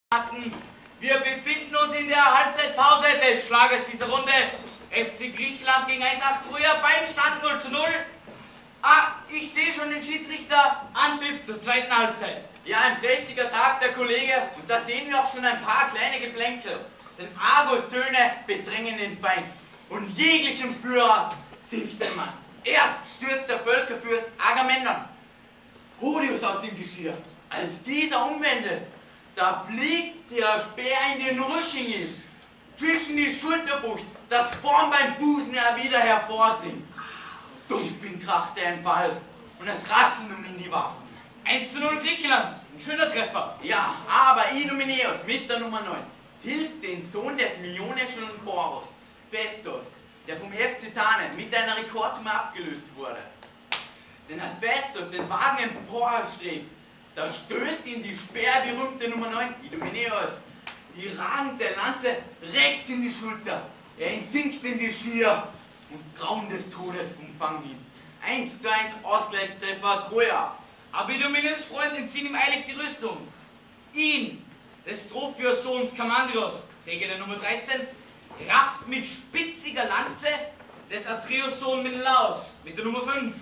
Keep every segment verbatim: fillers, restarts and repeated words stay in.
Wir befinden uns in der Halbzeitpause des Schlages dieser Runde. F C Griechenland gegen Eintracht Troja beim Stand null zu null. Ah, ich sehe schon den Schiedsrichter. Anpfiff zur zweiten Halbzeit. Ja, ein prächtiger Tag, der Kollege. Und da sehen wir auch schon ein paar kleine Geplänkel. Denn Argus-Söhne bedrängen den Feind. Und jeglichem Führer sinkt der Mann. Erst stürzt der Völkerfürst Agamemnon Hodius aus dem Geschirr. Als dieser umwendet, da fliegt der Speer in den Rücken ihm, zwischen die Schulterbrust, das vorn beim Busen er wieder hervordringt. Dumpf kracht der Fall und es rasseln um ihn die Waffen. eins zu null Griechenland, ein schöner Treffer. Ja, aber Idomeneus mit der Nummer neun tilgt den Sohn des millionischen Boros, Festos, der vom F C Tane mit einer Rekordsumme abgelöst wurde. Denn als Festos den Wagen emporstrebt, da stößt ihn die speerberühmte Nummer neun, Idomeneus, die ragende Lanze rechts in die Schulter. Er entsinkt im Geschirr und Grauen des Todes umfangen ihn. eins zu eins Ausgleichstreffer Troja. Aber Idomeneus Freunde entziehen ihm eilig die Rüstung. Ihn, des Trophios Sohns Kamandrios, Träger der Nummer dreizehn, rafft mit spitziger Lanze des Atreus Sohn Menelaos mit der Nummer fünf.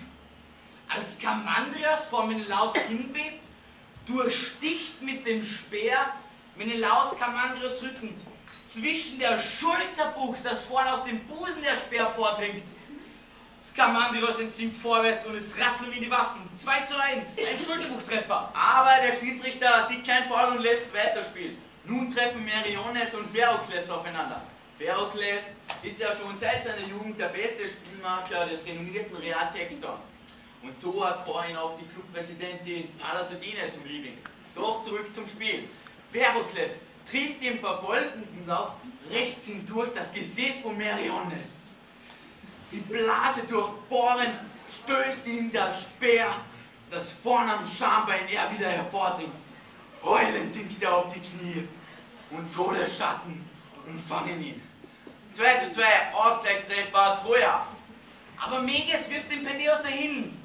Als Kamandrios vor Menelaos hinbebt, durchsticht mit dem Speer Menelaos Kamandrios Rücken. Zwischen der Schulterbucht, das vorne aus dem Busen der Speer vordringt. Skamandrios entzinkt vorwärts und es rasseln wie die Waffen. zwei zu eins, ein Schulterbuchtreffer. Aber der Schiedsrichter sieht kein Foul und lässt weiterspielen. Nun treffen Meriones und Perokles aufeinander. Perokles ist ja schon seit seiner Jugend der beste Spielmacher des renommierten Real Textor. Und so hat Corin auch die Clubpräsidentin Pallas Athene zum Liebling. Doch zurück zum Spiel. Perokles trifft im verfolgenden Lauf rechts hindurch das Gesäß von Meriones. Die Blase durchbohren, stößt ihm der Speer, das vorn am Schambein er wieder hervordringt. Heulend sinkt er auf die Knie und Todesschatten umfangen ihn. zwei zu zwei, Ausgleichstreffer Troja. Aber Meges wirft den Pentheus dahin.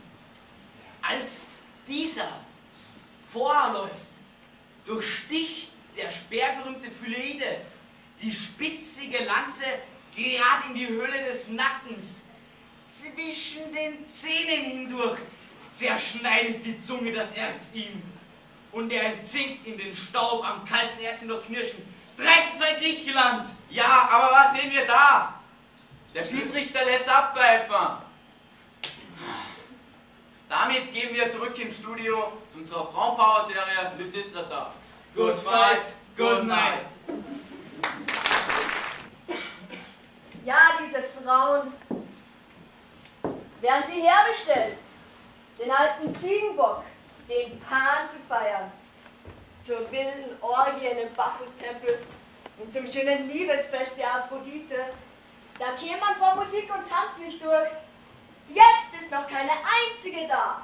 Als dieser vorläuft, durchsticht der speerberühmte Phyleide die spitzige Lanze gerade in die Höhle des Nackens. Zwischen den Zähnen hindurch zerschneidet die Zunge das Erz ihm und er entsinkt in den Staub am kalten Erz hindurch knirschen. drei zu zwei Griechenland! Ja, aber was sehen wir da? Der Schiedsrichter lässt abpfeifen. Damit gehen wir zurück ins Studio zu unserer Frauenpower-Serie Lysistrata. Good fight, good night. Ja, diese Frauen, werden sie herbestellt, den alten Ziegenbock, den Pan zu feiern, zur wilden Orgien im Bacchus-Tempel und zum schönen Liebesfest der Aphrodite. Da käme man vor Musik und Tanz nicht durch. Jetzt ist noch keine einzige da.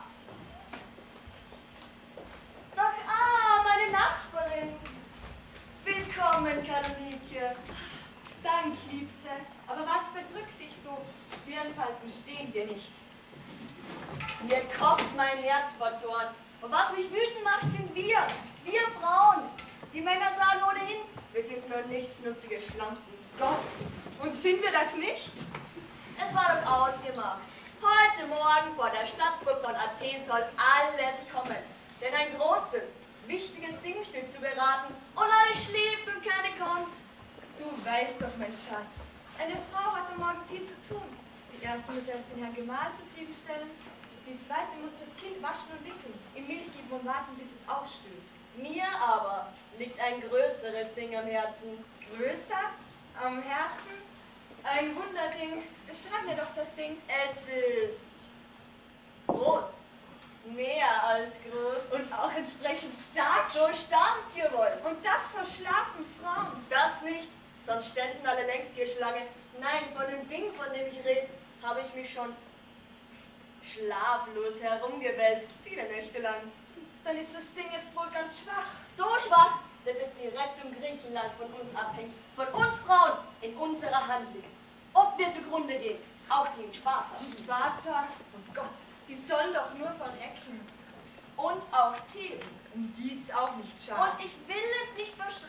Doch, ah, meine Nachbarin. Willkommen, Kanonike. Dank, Liebste. Aber was bedrückt dich so? Stirnfalten stehen dir nicht. Mir kocht mein Herz vor Zorn. Und was mich wütend macht, sind wir. Wir Frauen. Die Männer sagen ohnehin, wir sind nur nichtsnutzige Schlampen. Gott, und sind wir das nicht? Es war doch ausgemacht. Heute Morgen vor der Stadtburg von Athen soll alles kommen. Denn ein großes, wichtiges Ding steht zu beraten. Und alles schläft und keine kommt. Du weißt doch, mein Schatz, eine Frau hat am Morgen viel zu tun. Die erste muss erst den Herrn Gemahl zufriedenstellen, die zweite muss das Kind waschen und wickeln, ihm Milch geben und warten, bis es aufstößt. Mir aber liegt ein größeres Ding am Herzen. Größer? Am Herzen? Ein Wunderding. Beschreib mir doch das Ding. Es ist groß. Mehr als groß. Und auch entsprechend stark. So stark, jawohl. Und das vor schlafen Frauen. Das nicht, sonst ständen alle längst hier Schlange. Nein, von dem Ding, von dem ich rede, habe ich mich schon schlaflos herumgewälzt, viele Nächte lang. Dann ist das Ding jetzt wohl ganz schwach. So schwach, dass es die Rettung Griechenlands von uns abhängt. Von uns Frauen in unserer Hand liegt. Ob wir zugrunde gehen, auch die in Sparta. Sparta? Und Gott, Die sollen doch nur verrecken. und auch Theben. Um dies auch nicht Und schaden. ich will es nicht verstreichen.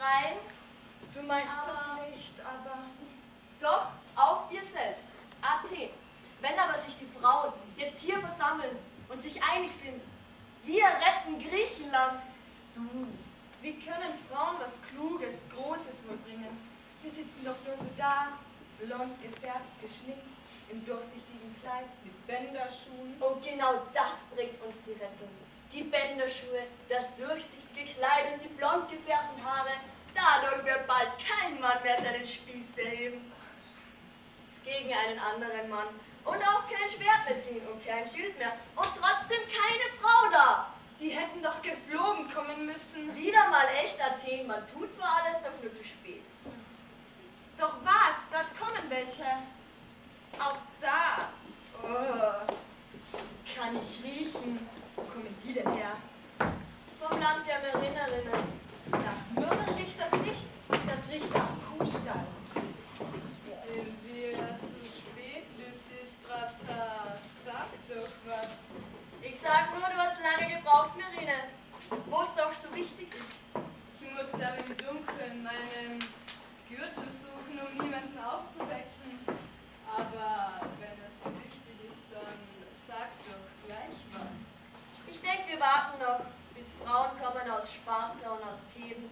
befreien. Du meinst Aber- doch nicht, aber... Doch, auch wir selbst, Athen. Wenn aber sich die Frauen jetzt hier versammeln und sich einig sind, wir retten Griechenland. Du, Wie können Frauen was Kluges, Großes vollbringen? Wir sitzen doch nur so da, blond gefärbt, geschminkt, im durchsichtigen Kleid, mit Bänderschuhen. und genau das bringt uns die Rettung. Die Bänderschuhe, das durchsichtige Kleid und die blond gefärbten Haare. Dadurch wird bald kein Mann mehr seinen Spieß erheben gegen einen anderen Mann. Und auch kein Schwert mehr ziehen und kein Schild mehr. Und trotzdem keine Frau da. Die hätten doch geflogen kommen müssen. Wieder mal echt Athen. Man tut zwar alles, doch nur zu spät. Doch wart, dort kommen welche. Auch da. Oh. Kann ich riechen. Wo kommen die denn her? Vom Land der Merinerinnen. Nach Mürben riecht das nicht. Das riecht nach Kuhstall. Sind wir zu spät, Lysistrata? Sag doch was. Ich sag nur, du hast lange gebraucht, Merine. Wo es doch so wichtig ist. Ich musste aber im Dunkeln meinen Gürtel suchen, um niemanden aufzuwecken. Aber wenn es so wichtig ist, dann sag doch gleich was. Ich denke, wir warten noch, bis Frauen kommen aus Sparta und aus Theben.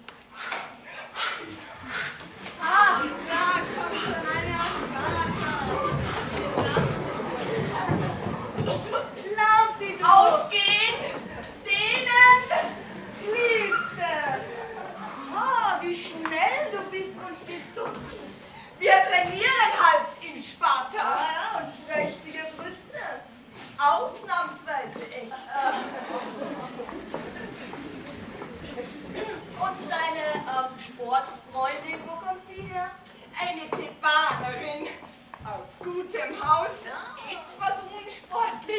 Ach, da kommt schon eine aus Sparta. Die lacht. Laut wie du! Ausgehen! Denen! Liebste! Ah, wie schnell du bist und gesund. Wir trainieren halt in Sparta. Ah ja, und prächtige Brüste. Ausnahmsweise echt. Und deine ähm, Sportfreundin, wo kommt sie her? Eine Thebanerin aus gutem Haus. Ja. Etwas unsportlich.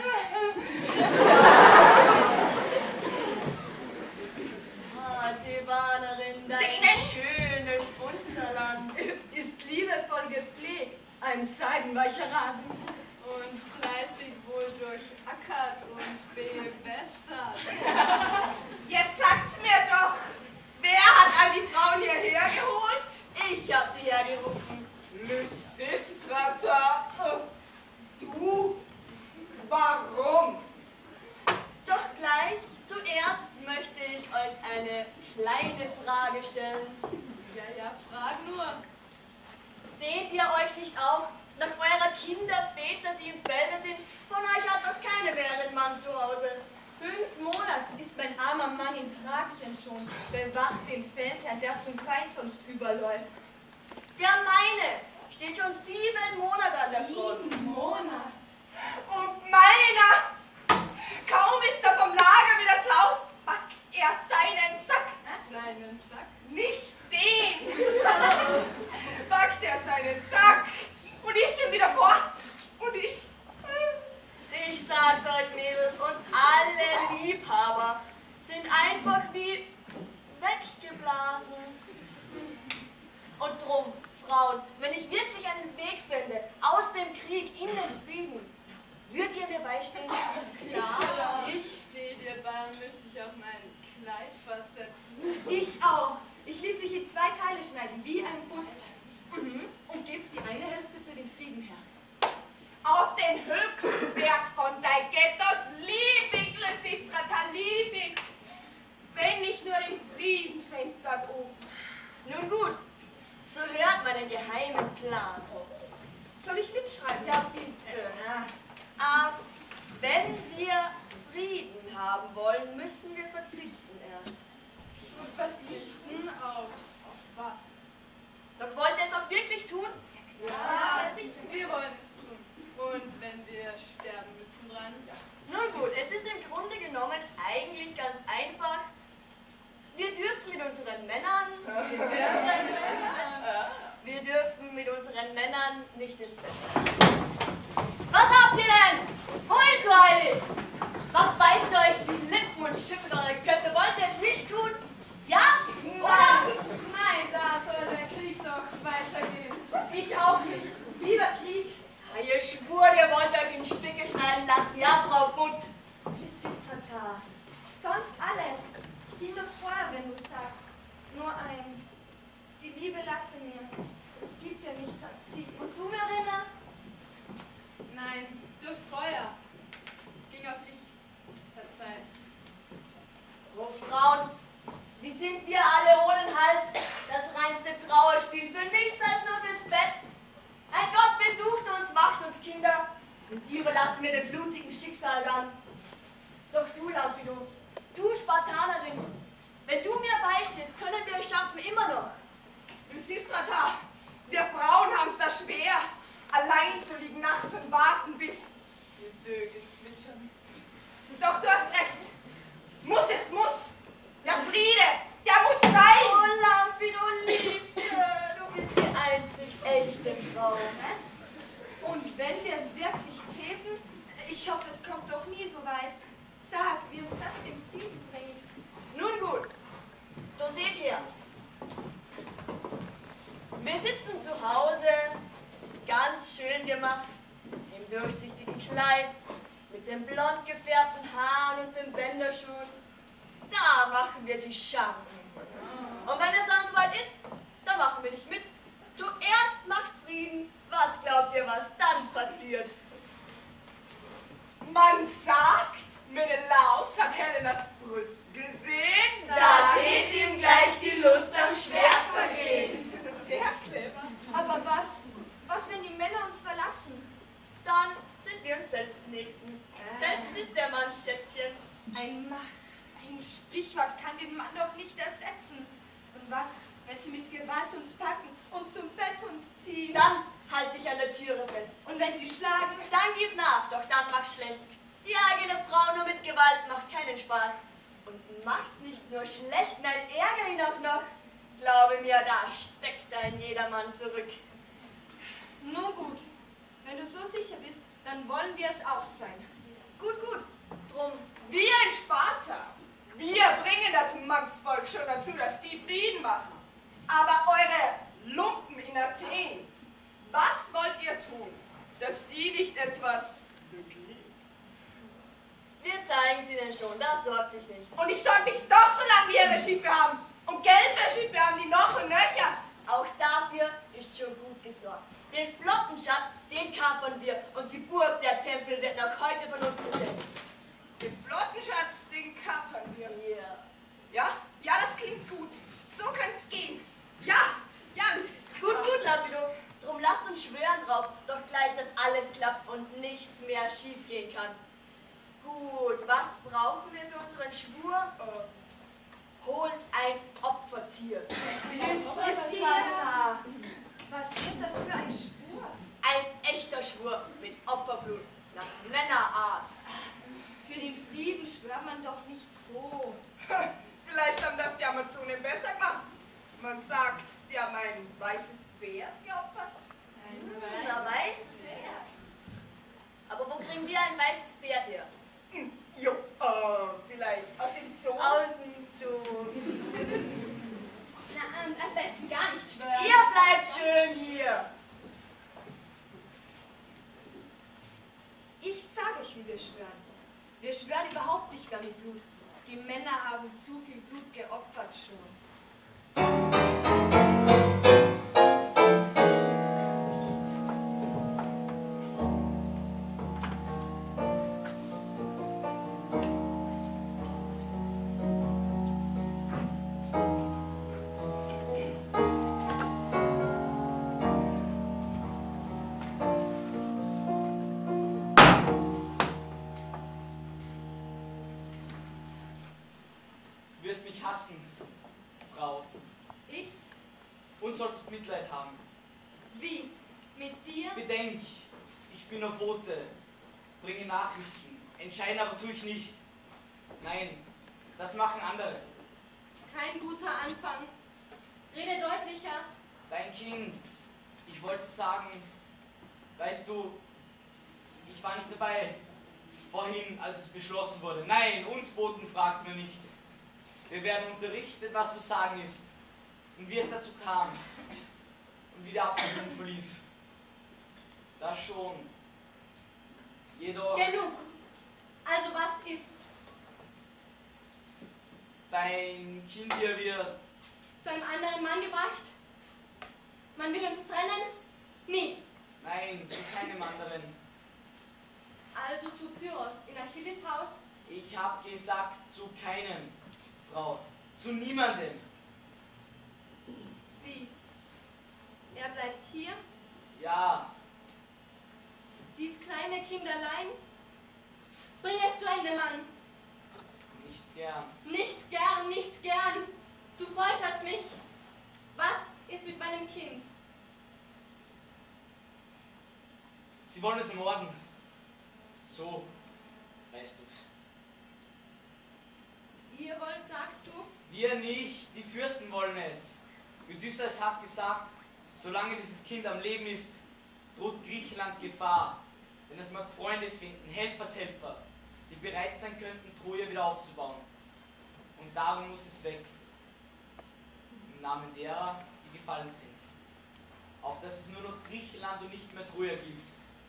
Ah, Thebanerin, dein Denen? schönes Unterland. Ist liebevoll gepflegt. Ein seidenweicher Rasen. Und fleißig wohl durchackert und bewässert. Jetzt sagt's mir doch, wer hat all die Frauen hierher geholt? Ich hab sie hergerufen. Lysistrata. Du? Warum? Doch gleich, zuerst möchte ich euch eine kleine Frage stellen. Ja, ja, frag nur. Seht ihr euch nicht auch nach eurer Kinder, Väter, die im Felde sind? Von euch hat doch keine mehr einen Mann zu Hause. Fünf Monate ist mein armer Mann in Thrakien schon, bewacht den Feldherrn, der zum Feind sonst überläuft. Der meine steht schon sieben Monate an der Front. Sieben Monate. Und meiner, kaum ist er vom Lager wieder zu Haus, packt er seinen Sack. Seinen Sack. Nicht den. Packt er seinen Sack und ist schon wieder fort. Und ich, Ich sag's euch, Mädels, und alle Liebhaber sind einfach wie weggeblasen. Und drum, Frauen, wenn ich wirklich einen Weg finde, aus dem Krieg in den Frieden, würdet ihr mir beistehen? Klar, ich stehe dir bei und müsste ich auf mein Kleid versetzen. Ich auch. Ich ließ mich in zwei Teile schneiden, wie ein Busfeld. Mhm. Und gebe die eine Hälfte für den Frieden her. auf den höchsten Berg von Taygetos lieb ich, Lysistrata, lieb ich, wenn ich nur den Frieden fände dort oben. Nun gut, so hört man den geheimen Plan. Soll ich mitschreiben? Ja, bitte. Ähm, wenn wir Frieden haben wollen, müssen wir verzichten erst. Verzichten auf, auf was? Doch wollt ihr es auch wirklich tun? Ja, wir wollen es tun. Und wenn wir sterben müssen dran? Nun gut, es ist im Grunde genommen eigentlich ganz einfach. Wir dürfen mit unseren Männern, wir dürfen mit unseren Männern nicht ins Bett. Was habt ihr denn? Heul so heilig! Was beißt euch die Lippen und schüttelt eure Köpfe? Wollt ihr es nicht tun? Ja? Oder? Nein, da soll der Krieg doch weitergehen. Ich auch nicht. Lieber Krieg. Ja, ihr schwurt, ihr wollt euch in Stücke schneiden lassen. Ja, Frau Butt. Lysistrata. Sonst alles. Ich ging doch vorher, wenn du sagst. Nur ein Lysistrata, wir Frauen haben's da schwer, allein zu liegen nachts und warten, bis die Vögel zwitschern. Doch du hast recht. Muss ist muss. Der Friede, der muss sein. Oh, Lampi, du Liebste, du bist die einzig echte Frau. Und wenn wir es wirklich täten, ich hoffe, es kommt doch nie so weit. Sag, wie uns das den Frieden bringt. Nun gut, so seht ihr. Wir sitzen zu Hause, ganz schön gemacht, im durchsichtigen Kleid, mit den blond gefärbten Haaren und den Bänderschuhen. Da machen wir sie Schanden. Und wenn es dann soweit ist, dann machen wir nicht mit. Zuerst macht Frieden. Was glaubt ihr, was dann passiert? Man sagt, Menelaus hat Helenas Brust gesehen. Da tät ihm gleich die Lust am Schwert vergehen. Sehr clever. Aber was? Was, wenn die Männer uns verlassen? Dann sind wir uns selbst die Nächsten. Selbst ist der Mann, Schätzchen. Ein Mann, ein Sprichwort kann den Mann doch nicht ersetzen. Und was, wenn sie mit Gewalt uns packen und zum Bett uns ziehen? Dann halt dich an der Türe fest. Und wenn sie schlagen? Dann gib nach, doch dann mach's schlecht. Die eigene Frau nur mit Gewalt macht keinen Spaß. Und mach's nicht nur schlecht, nein, ärger ihn auch noch. Glaube mir, da steckt ein jedermann zurück. Nun gut, wenn du so sicher bist, dann wollen wir es auch sein. Gut, gut, drum. Wir in Sparta, wir bringen das Mannsvolk schon dazu, dass die Frieden machen. Aber eure Lumpen in Athen, was wollt ihr tun, dass die nicht etwas beglühen? Wir zeigen sie denn schon, das sorgt dich nicht. Und ich soll mich doch, solange wir ihre Schiffe haben und Geld für Schiffe haben, die noch und nöcher. Auch dafür ist schon gut gesorgt. Den Flottenschatz, den kapern wir und die Burg der Tempel wird noch heute von uns besetzt. Den Flottenschatz, den kapern wir. Ja. Ja? Ja, das klingt gut. So kann's gehen. Ja, ja, das ist Gut, gut, Lampido. Drum lasst uns schwören drauf, doch gleich, dass alles klappt und nichts mehr schief gehen kann. Gut, was brauchen wir für unseren Schwur? Äh, holt ein Opfertier. Lysistrata, was wird das für ein Schwur? Ein echter Schwur mit Opferblut, nach Männerart. Für den Frieden schwört man doch nicht so. Vielleicht haben das die Amazonen besser gemacht. Man sagt, die haben ein weißes Pferd geopfert. Na, weißes Pferd. Aber wo kriegen wir ein weißes Pferd her? Hm, jo, äh, vielleicht aus dem Zoo. Aus dem Zoo. Na, ähm, am besten gar nicht schwören. Ihr bleibt schön hier. Ich sage euch, wie wir schwören. Wir schwören überhaupt nicht mehr mit Blut. Die Männer haben zu viel Blut geopfert schon. Du wirst mich hassen, Frau. Ich? Und solltest Mitleid haben. Wie? Mit dir? Bedenk, ich bin nur Bote, bringe Nachrichten. Entscheiden aber tue ich nicht. Nein, das machen andere. Kein guter Anfang. Rede deutlicher. Dein Kind, ich wollte sagen, weißt du, ich war nicht dabei, vorhin, als es beschlossen wurde. Nein, uns Boten fragt mir nicht. Wir werden unterrichtet, was zu sagen ist und wie es dazu kam und wie die Abhandlung verlief. Das schon. Jedoch Genug. Also was ist? dein Kind hier wird Zu einem anderen Mann gebracht? Man will uns trennen? Nie. nein, zu keinem anderen. Also zu Pyrrhos in Achilles Haus? Ich habe gesagt, zu keinem, Frau. Zu niemandem. Wie? Er bleibt hier? Ja, Dies kleine Kind allein? Bring es zu Ende, Mann. nicht gern. Nicht gern, nicht gern. Du folterst mich. Was ist mit meinem Sie wollen es ermorden. So, jetzt weißt du's. Ihr wollt, sagst du? Wir nicht, die Fürsten wollen es. Odysseus hat gesagt, solange dieses Kind am Leben ist, droht Griechenland Gefahr. Denn es mag Freunde finden, Helfershelfer, die bereit sein könnten, Troja wieder aufzubauen. Und darum muss es weg. Im Namen derer, die gefallen sind. Auf dass es nur noch Griechenland und nicht mehr Troja gibt.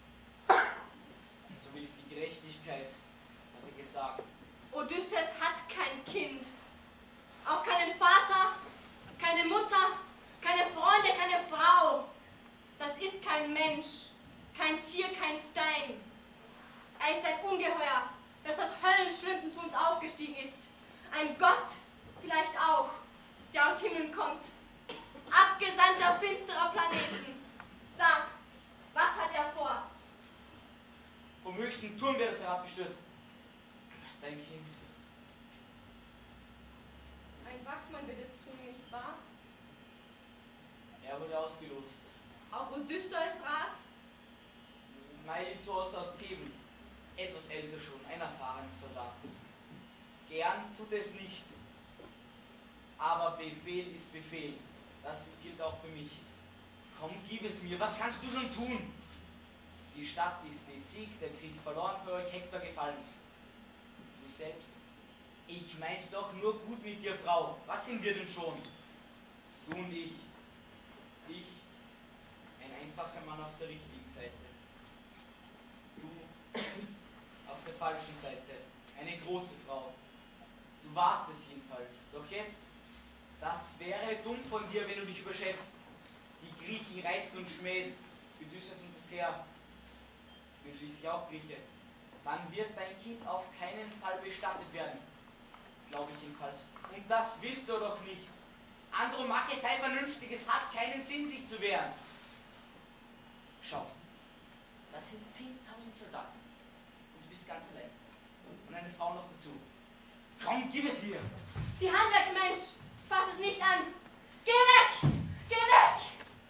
So will es die Gerechtigkeit, hat er gesagt. Odysseus hat kein Kind. Auch keinen Vater, keine Mutter, keine Freunde, keine Frau. Das ist kein Mensch, kein Tier, kein Stein. Er ist ein Ungeheuer, das aus Höllenschlünden zu uns aufgestiegen ist. Ein Gott, vielleicht auch, der aus Himmeln kommt. Abgesandter finsterer Planeten. Sag, was hat er vor? Vom höchsten Turm wird es herabgestürzt. Dein Kind. Ein Wachmann wird es tun, nicht wahr? Er wurde ausgelost. Auch Odysseus Rat? Meiletos aus Theben. Etwas älter schon, ein erfahrener Soldat. Gern tut es nicht. Aber Befehl ist Befehl. Das gilt auch für mich. Komm, gib es mir. Was kannst du schon tun? Die Stadt ist besiegt, der Krieg verloren, für euch Hektor gefallen. Du selbst? Ich mein's doch nur gut mit dir, Frau. Was sind wir denn schon? Du und ich. Ich, ein einfacher Mann auf der richtigen Seite. Du auf der falschen Seite. Eine große Frau. Du warst es jedenfalls. Doch jetzt, das wäre dumm von dir, wenn du dich überschätzt. Die Griechen reizt und schmähst. Odysseus und das Heer. Ich bin schließlich auch Grieche. Dann wird dein Kind auf keinen Fall bestattet werden. Glaube ich jedenfalls. Und das willst du doch nicht. Andromache, sei vernünftig, es hat keinen Sinn, sich zu wehren. Schau, das sind zehntausend Soldaten. Und du bist ganz allein. Und eine Frau noch dazu. Komm, gib es mir. Die Hand weg, Mensch! Fass es nicht an! Geh weg! Geh weg!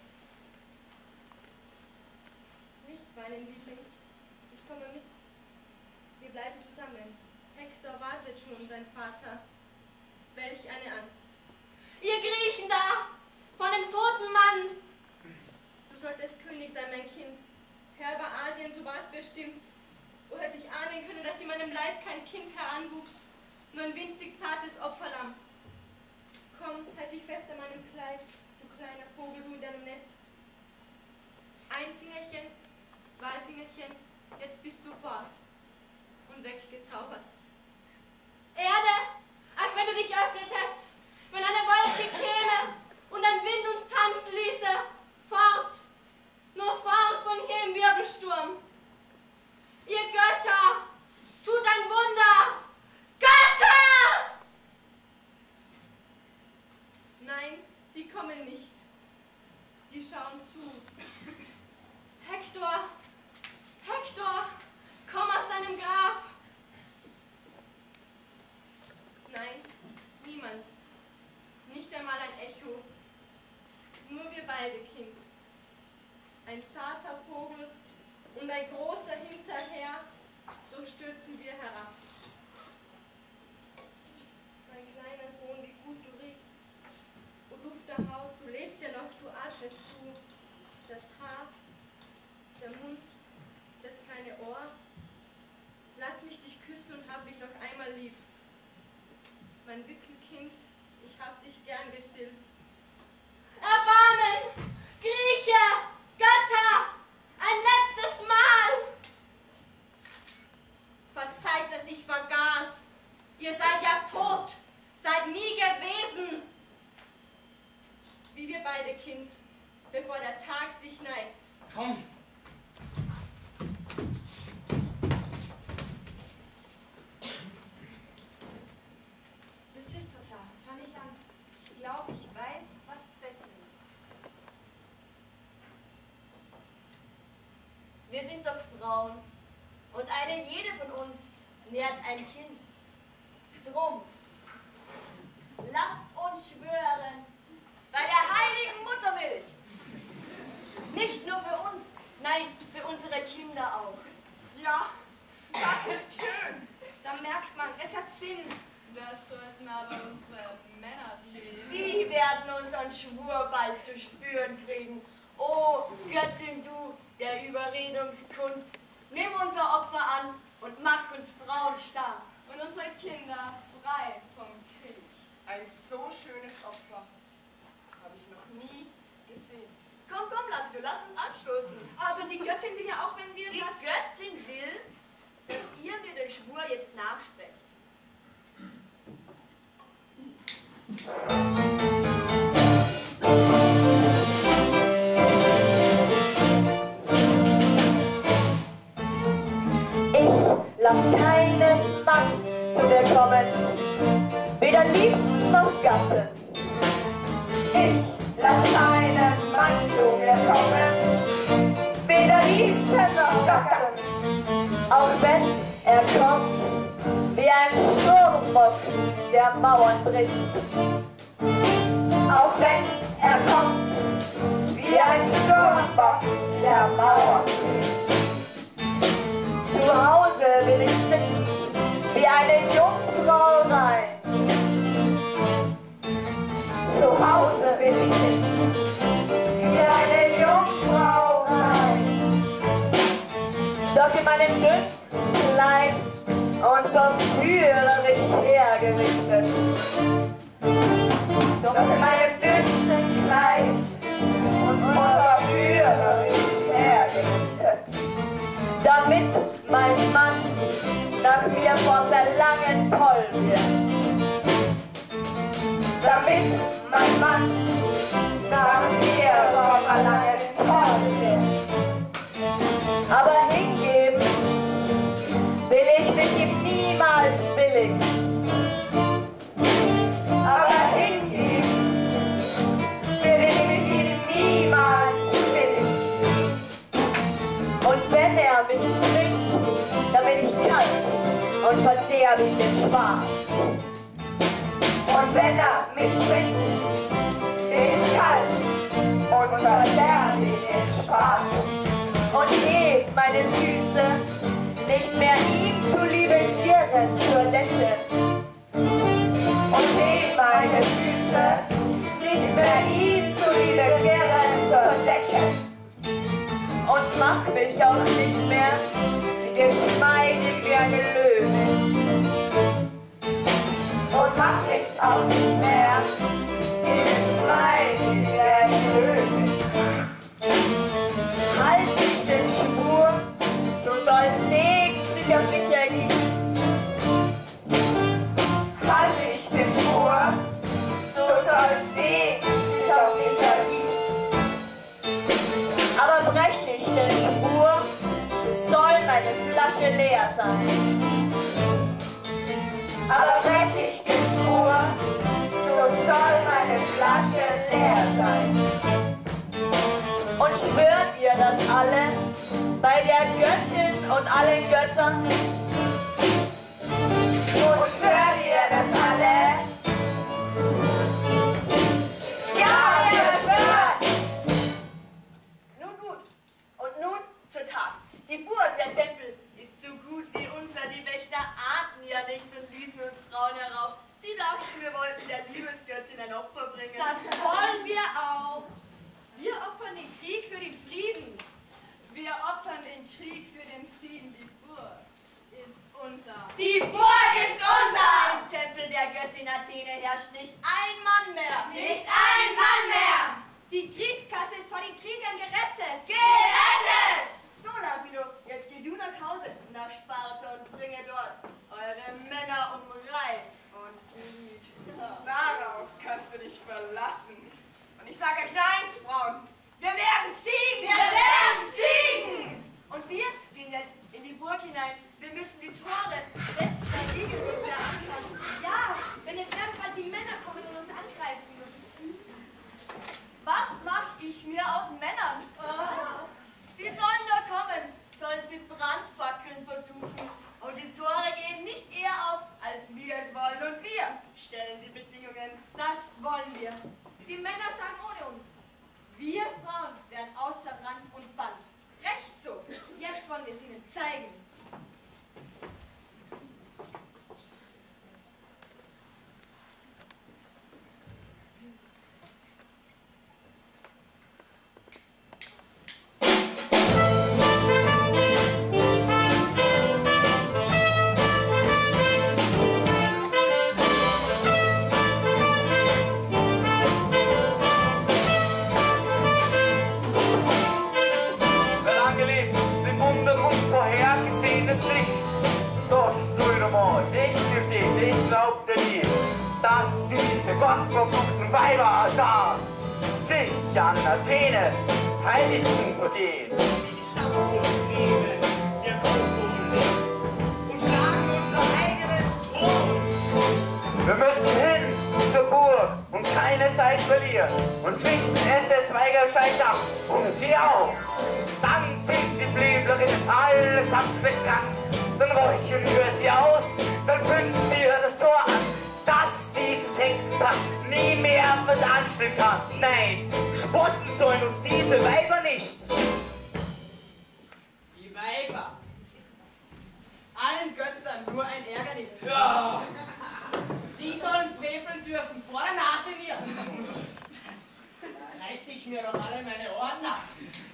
Nicht weinen, Liebling. Ich komme mit. Wir bleiben zusammen. Hektor wartet schon um dein Vater. Welch eine Angst. Ihr Griechen da! Von dem toten Mann! Du solltest König sein, mein Kind. Herr über Asien, so war es bestimmt. O hätte ich ahnen können, dass in meinem Leib kein Kind heranwuchs, nur ein winzig zartes Opferlamm. Komm, halt dich fest an meinem Kleid, du kleiner Vogel, du in deinem Nest. Ein Fingerchen, zwei Fingerchen, jetzt bist du fort und weggezaubert. Erde, ach, wenn du dich öffnetest, wenn eine Wolke käme und ein Wind uns tanzen ließe, fort, nur fort von hier im Wirbelsturm. Ihr Götter, tut ein Wunder! Götter! Nein, die kommen nicht. Die schauen zu. Hektor, Hektor, komm aus deinem Grab! Nein, niemand. Nicht einmal ein Echo. Nur wir beide, Kind. Ein zarter Vogel und ein großer hinterher, so stürzen wir herab. Mein kleiner Sohn, wie gut du riechst. O Duft der Haut, du lebst ja noch, du atmest zu. Das Haar, der Mund, das kleine Ohr. Lass mich dich küssen und hab mich noch einmal lieb. Mein Wickelkind, ich hab dich gern gestillt. Erbarmen! Grieche! Götter! Ein letztes Mal! Verzeiht, dass ich vergaß. Ihr seid ja tot, seid nie gewesen. Wie wir beide, Kind, bevor der Tag sich neigt. Komm! Lysistrata, fang ich an. Ich glaube, ich weiß, was besser ist. Wir sind doch Frauen und eine jede von uns nährt ein Kind. Drum, lasst uns schwören, bei der heiligen Muttermilch, nicht nur für uns, nein, für unsere Kinder. werden unseren Schwur bald zu spüren kriegen. O Göttin, du der Überredungskunst, nimm unser Opfer an und mach uns Frauen stark. Und unsere Kinder frei vom Krieg. Ein so schönes Opfer habe ich noch nie gesehen. Komm, komm, Lapido, lass uns anstoßen. Aber die Göttin will ja auch, wenn wir Die das... Göttin will, dass ihr mir den Schwur jetzt nachsprecht. Ich lass keinen Mann zu mir kommen, weder Liebsten noch Gatten. Ich lass keinen Mann zu mir kommen, weder Liebsten noch Gatten. Auch wenn er kommt, wie ein Sturmbock, der Mauern bricht. Auch wenn er kommt, wie ein Sturmbock, der Mauern bricht. Zu Hause will ich sitzen, wie eine Jungfrau rein. Zu Hause will ich sitzen, wie eine Jungfrau rein. Doch in meinem dünnsten Kleid und verführerisch hergerichtet. Doch in meinem dünnsten Kleid und verführerisch hergerichtet. Damit mein Mann nach mir vor Verlangen toll wird. Damit mein Mann nach mir vor Verlangen toll wird. Aber hingeben will ich mich ihm niemals billig. Aber hingeben will ich mich ihm niemals billig. Und wenn er mich zwingt, dann bin ich kalt und verderbe ihm den Spaß. Und wenn er mich zwingt, bin ich kalt und verderbe ihm den Spaß. Und heb meine Füße nicht mehr ihm zuliebe girren zur Decke. Und heb meine Füße nicht mehr ihm zuliebe girren zur Decke. Und mach mich auch nicht mehr geschmeidig wie eine Löwin. Und mach mich auch nicht mehr geschmeidig wie eine Löwin. Halt ich den Schwur, so soll Segen sich auf mich ergießen. Halt ich den Schwur, so soll Segen sich auf mich ergießen. Aber brech ich den Schwur, so soll meine Flasche leer sein. Aber brech ich den Schwur, so soll meine Flasche leer sein. Und schwört ihr das alle bei der Göttin und allen Göttern? Und schwört ihr das alle? Ja, ihr schwört! Nun gut, und nun zur Tat. Die Burg, der Tempel, ist so gut wie unser. Die Wächter ahnten ja nichts und ließen uns Frauen herauf. Die dachten, wir wollten der Liebesgöttin ein Opfer bringen. Das wollen wir auch. Wir opfern den Krieg für den Frieden. Wir opfern den Krieg für den Frieden. Die Burg ist unser. Die Burg ist unser! Im Tempel der Göttin Athene herrscht nicht ein Mann mehr. Nicht ein Mann mehr! Die Kriegskasse ist vor den Kriegern gerettet. Gerettet! So, Lapido, jetzt geh du nach Hause, nach Sparta und bringe dort eure Männer um Reih und Glied. Darauf kannst du dich verlassen. Und ich sage euch eins, Frauen, wir werden siegen! Wir werden siegen! Und wir gehen jetzt in die Burg hinein. Wir müssen die Tore fest verriegeln und verankern. Ja, denn jetzt werden bald die Männer kommen und uns angreifen. Was mach ich mir aus Männern? Oh. Die sollen da kommen, sollen es mit Brandfackeln versuchen. Und die Tore gehen nicht eher auf, als wir es wollen. Und wir stellen die Bedingungen. Das wollen wir. Die Männer sagen ohne uns. Wir Frauen werden außer Rand und Band. Recht so. Jetzt wollen wir es ihnen zeigen. der gottverfluchten Weiber da sich an Athenes Heiligtum vergehen. Wie die Stammburg leben, der Kokolis und schlagen unser eigenes Tor. Wir müssen hin zur Burg und keine Zeit verlieren und schichten es der Zweigerscheid ab und sie auf. Dann singt die Flüglerin allesamt schlecht dran. Dann räuchern wir sie aus, dann zünden wir das Tor an, dass dieses Hexenpaar nie mehr was anstellen kann. Nein, spotten sollen uns diese Weiber nicht. Die Weiber. Allen Göttern nur ein Ärgernis. Ja. Die sollen freveln dürfen vor der Nase mir. Da reiß ich mir doch alle meine Ohren ab.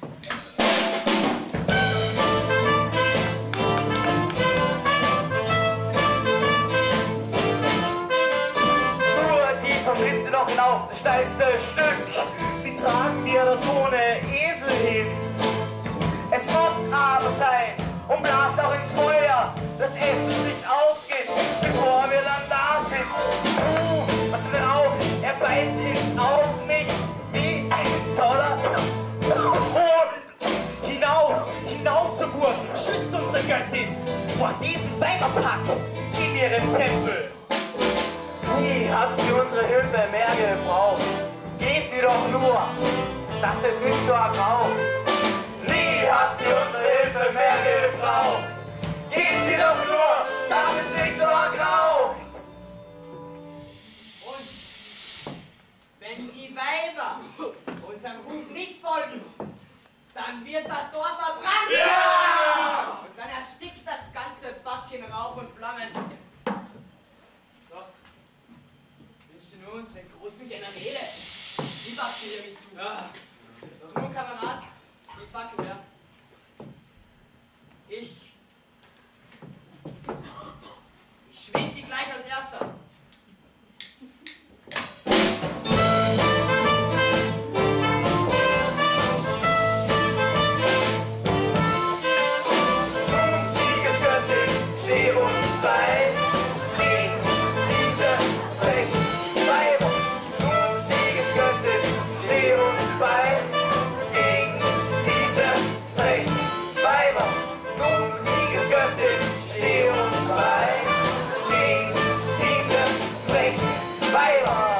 Schritte noch hinauf, das steilste Stück. Wie tragen wir das ohne Esel hin? Es muss aber sein und blast auch ins Feuer, dass es uns nicht ausgeht, bevor wir dann da sind. Uh, was für ein Auge, er beißt ins Auge mich wie ein toller Hund. Hinauf, hinauf zur Burg, schützt unsere Göttin vor diesem Weiberpack in ihrem Tempel. Nie hat sie unsere Hilfe mehr gebraucht. Gebt sie doch nur, dass es nicht so ergraucht. Nie hat sie unsere Hilfe mehr gebraucht. Gebt sie doch nur, dass es nicht so ergraucht. Und wenn die Weiber unserem Ruf nicht folgen, dann wird das Dorf verbrannt. Ja! Und dann erstickt das ganze Back in Rauch und Flammen. Doch wünschen nur unsere großen Generäle. Die wachsen hier mit zu. Ja. Doch nun, Kamerad, die Fackel her. Ich. Ich schwing sie gleich als erster. Nun, Siegesgöttin, steh uns bei gegen diese frechen Weiber. Nun, Siegesgöttin, steh uns bei gegen diese frechen Weiber. Nun, Siegesgöttin, steh uns bei gegen diese frechen Weiber.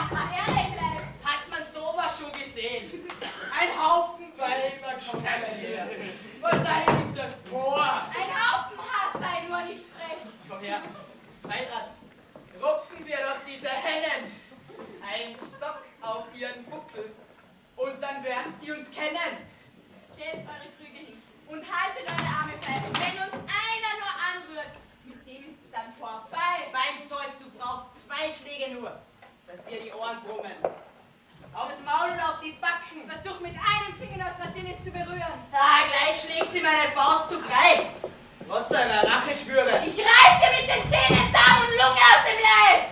Ehrlich bleiben. Hat man sowas schon gesehen? Ein Haufen Weiber kommt her. Von da hinten das Tor. Ein Haufen Hass, sei nur nicht frech. Komm her. Weiters. Rupfen wir doch diese Hennen. Einen Stock auf ihren Buckel. Und dann werden sie uns kennen. Stellt eure Krüge hin und haltet eure Arme fest. Und wenn uns einer nur anrührt, mit dem ist es dann vorbei. Beim Zeus, du brauchst zwei Schläge nur, dass dir die Ohren brummen. Aufs Maul und auf die Backen. Versuch mit einem Finger Nostratilis zu berühren. Ah, gleich schlägt sie meine Faust zu breit. Trotz einer Rache spüre. Ich reiß dir mit den Zähnen Darm und Lunge aus dem Leib.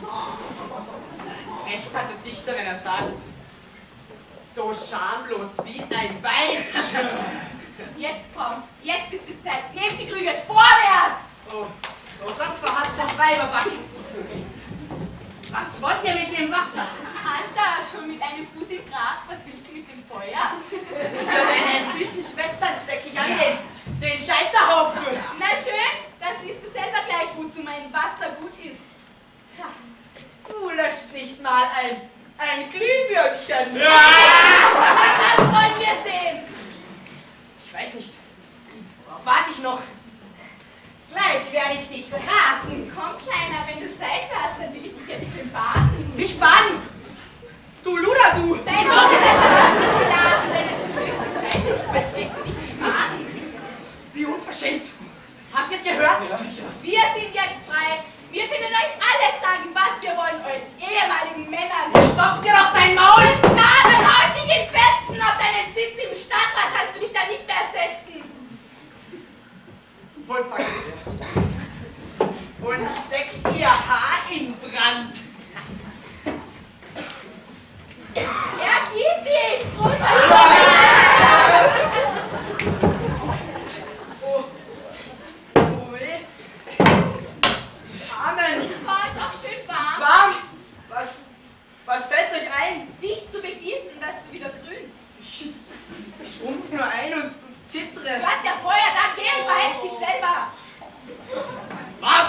Recht hat der Dichter, wenn er sagt, so schamlos wie ein Weib. Jetzt, Frauen, jetzt ist die Zeit. Nehmt die Krüge vorwärts. Oh, oh Gott, verhasstes Weiberbacken. Was wollt ihr mit dem Wasser? Anta, schon mit einem Fuß im Grab. Was willst du mit dem Feuer? Für deine süßen Schwestern stecke ich an den, den Scheiterhaufen. Na schön, da siehst du selber gleich, wozu mein Wasser gut ist. Du löscht nicht mal ein, ein Glühbirnchen. Na, das wollen wir sehen. Ich weiß nicht. Worauf warte ich noch? Gleich werde ich dich braten. Komm, Kleiner, wenn du Seife hast, dann will ich dich jetzt schön baden. Mich baden? Du Luder, du! Dein Hochzeitstag ist klar, denn es ist höchste Zeit, dann lässt du dich nicht baden. Wie unverschämt! Habt ihr es gehört? Wir sind jetzt frei. Wir können euch alles sagen, was wir wollen, euch ehemaligen Männern. Stopp dir doch dein Maul! Na, dann hau ich dich in Fetzen. Auf deinen Sitz im Stadtrat kannst du dich da nicht mehr setzen. Holt und steckt ihr Haar in Brand. Ergieß dich! Großer Oh, oh weh. Amen. War es auch schön warm? Warm? Was, was fällt euch ein? Dich zu begießen, dass du wieder grünst. Ich, ich schrumpf nur ein und, und zittere. Du hast ja vorher da gehen, verhältst dich selber. Was?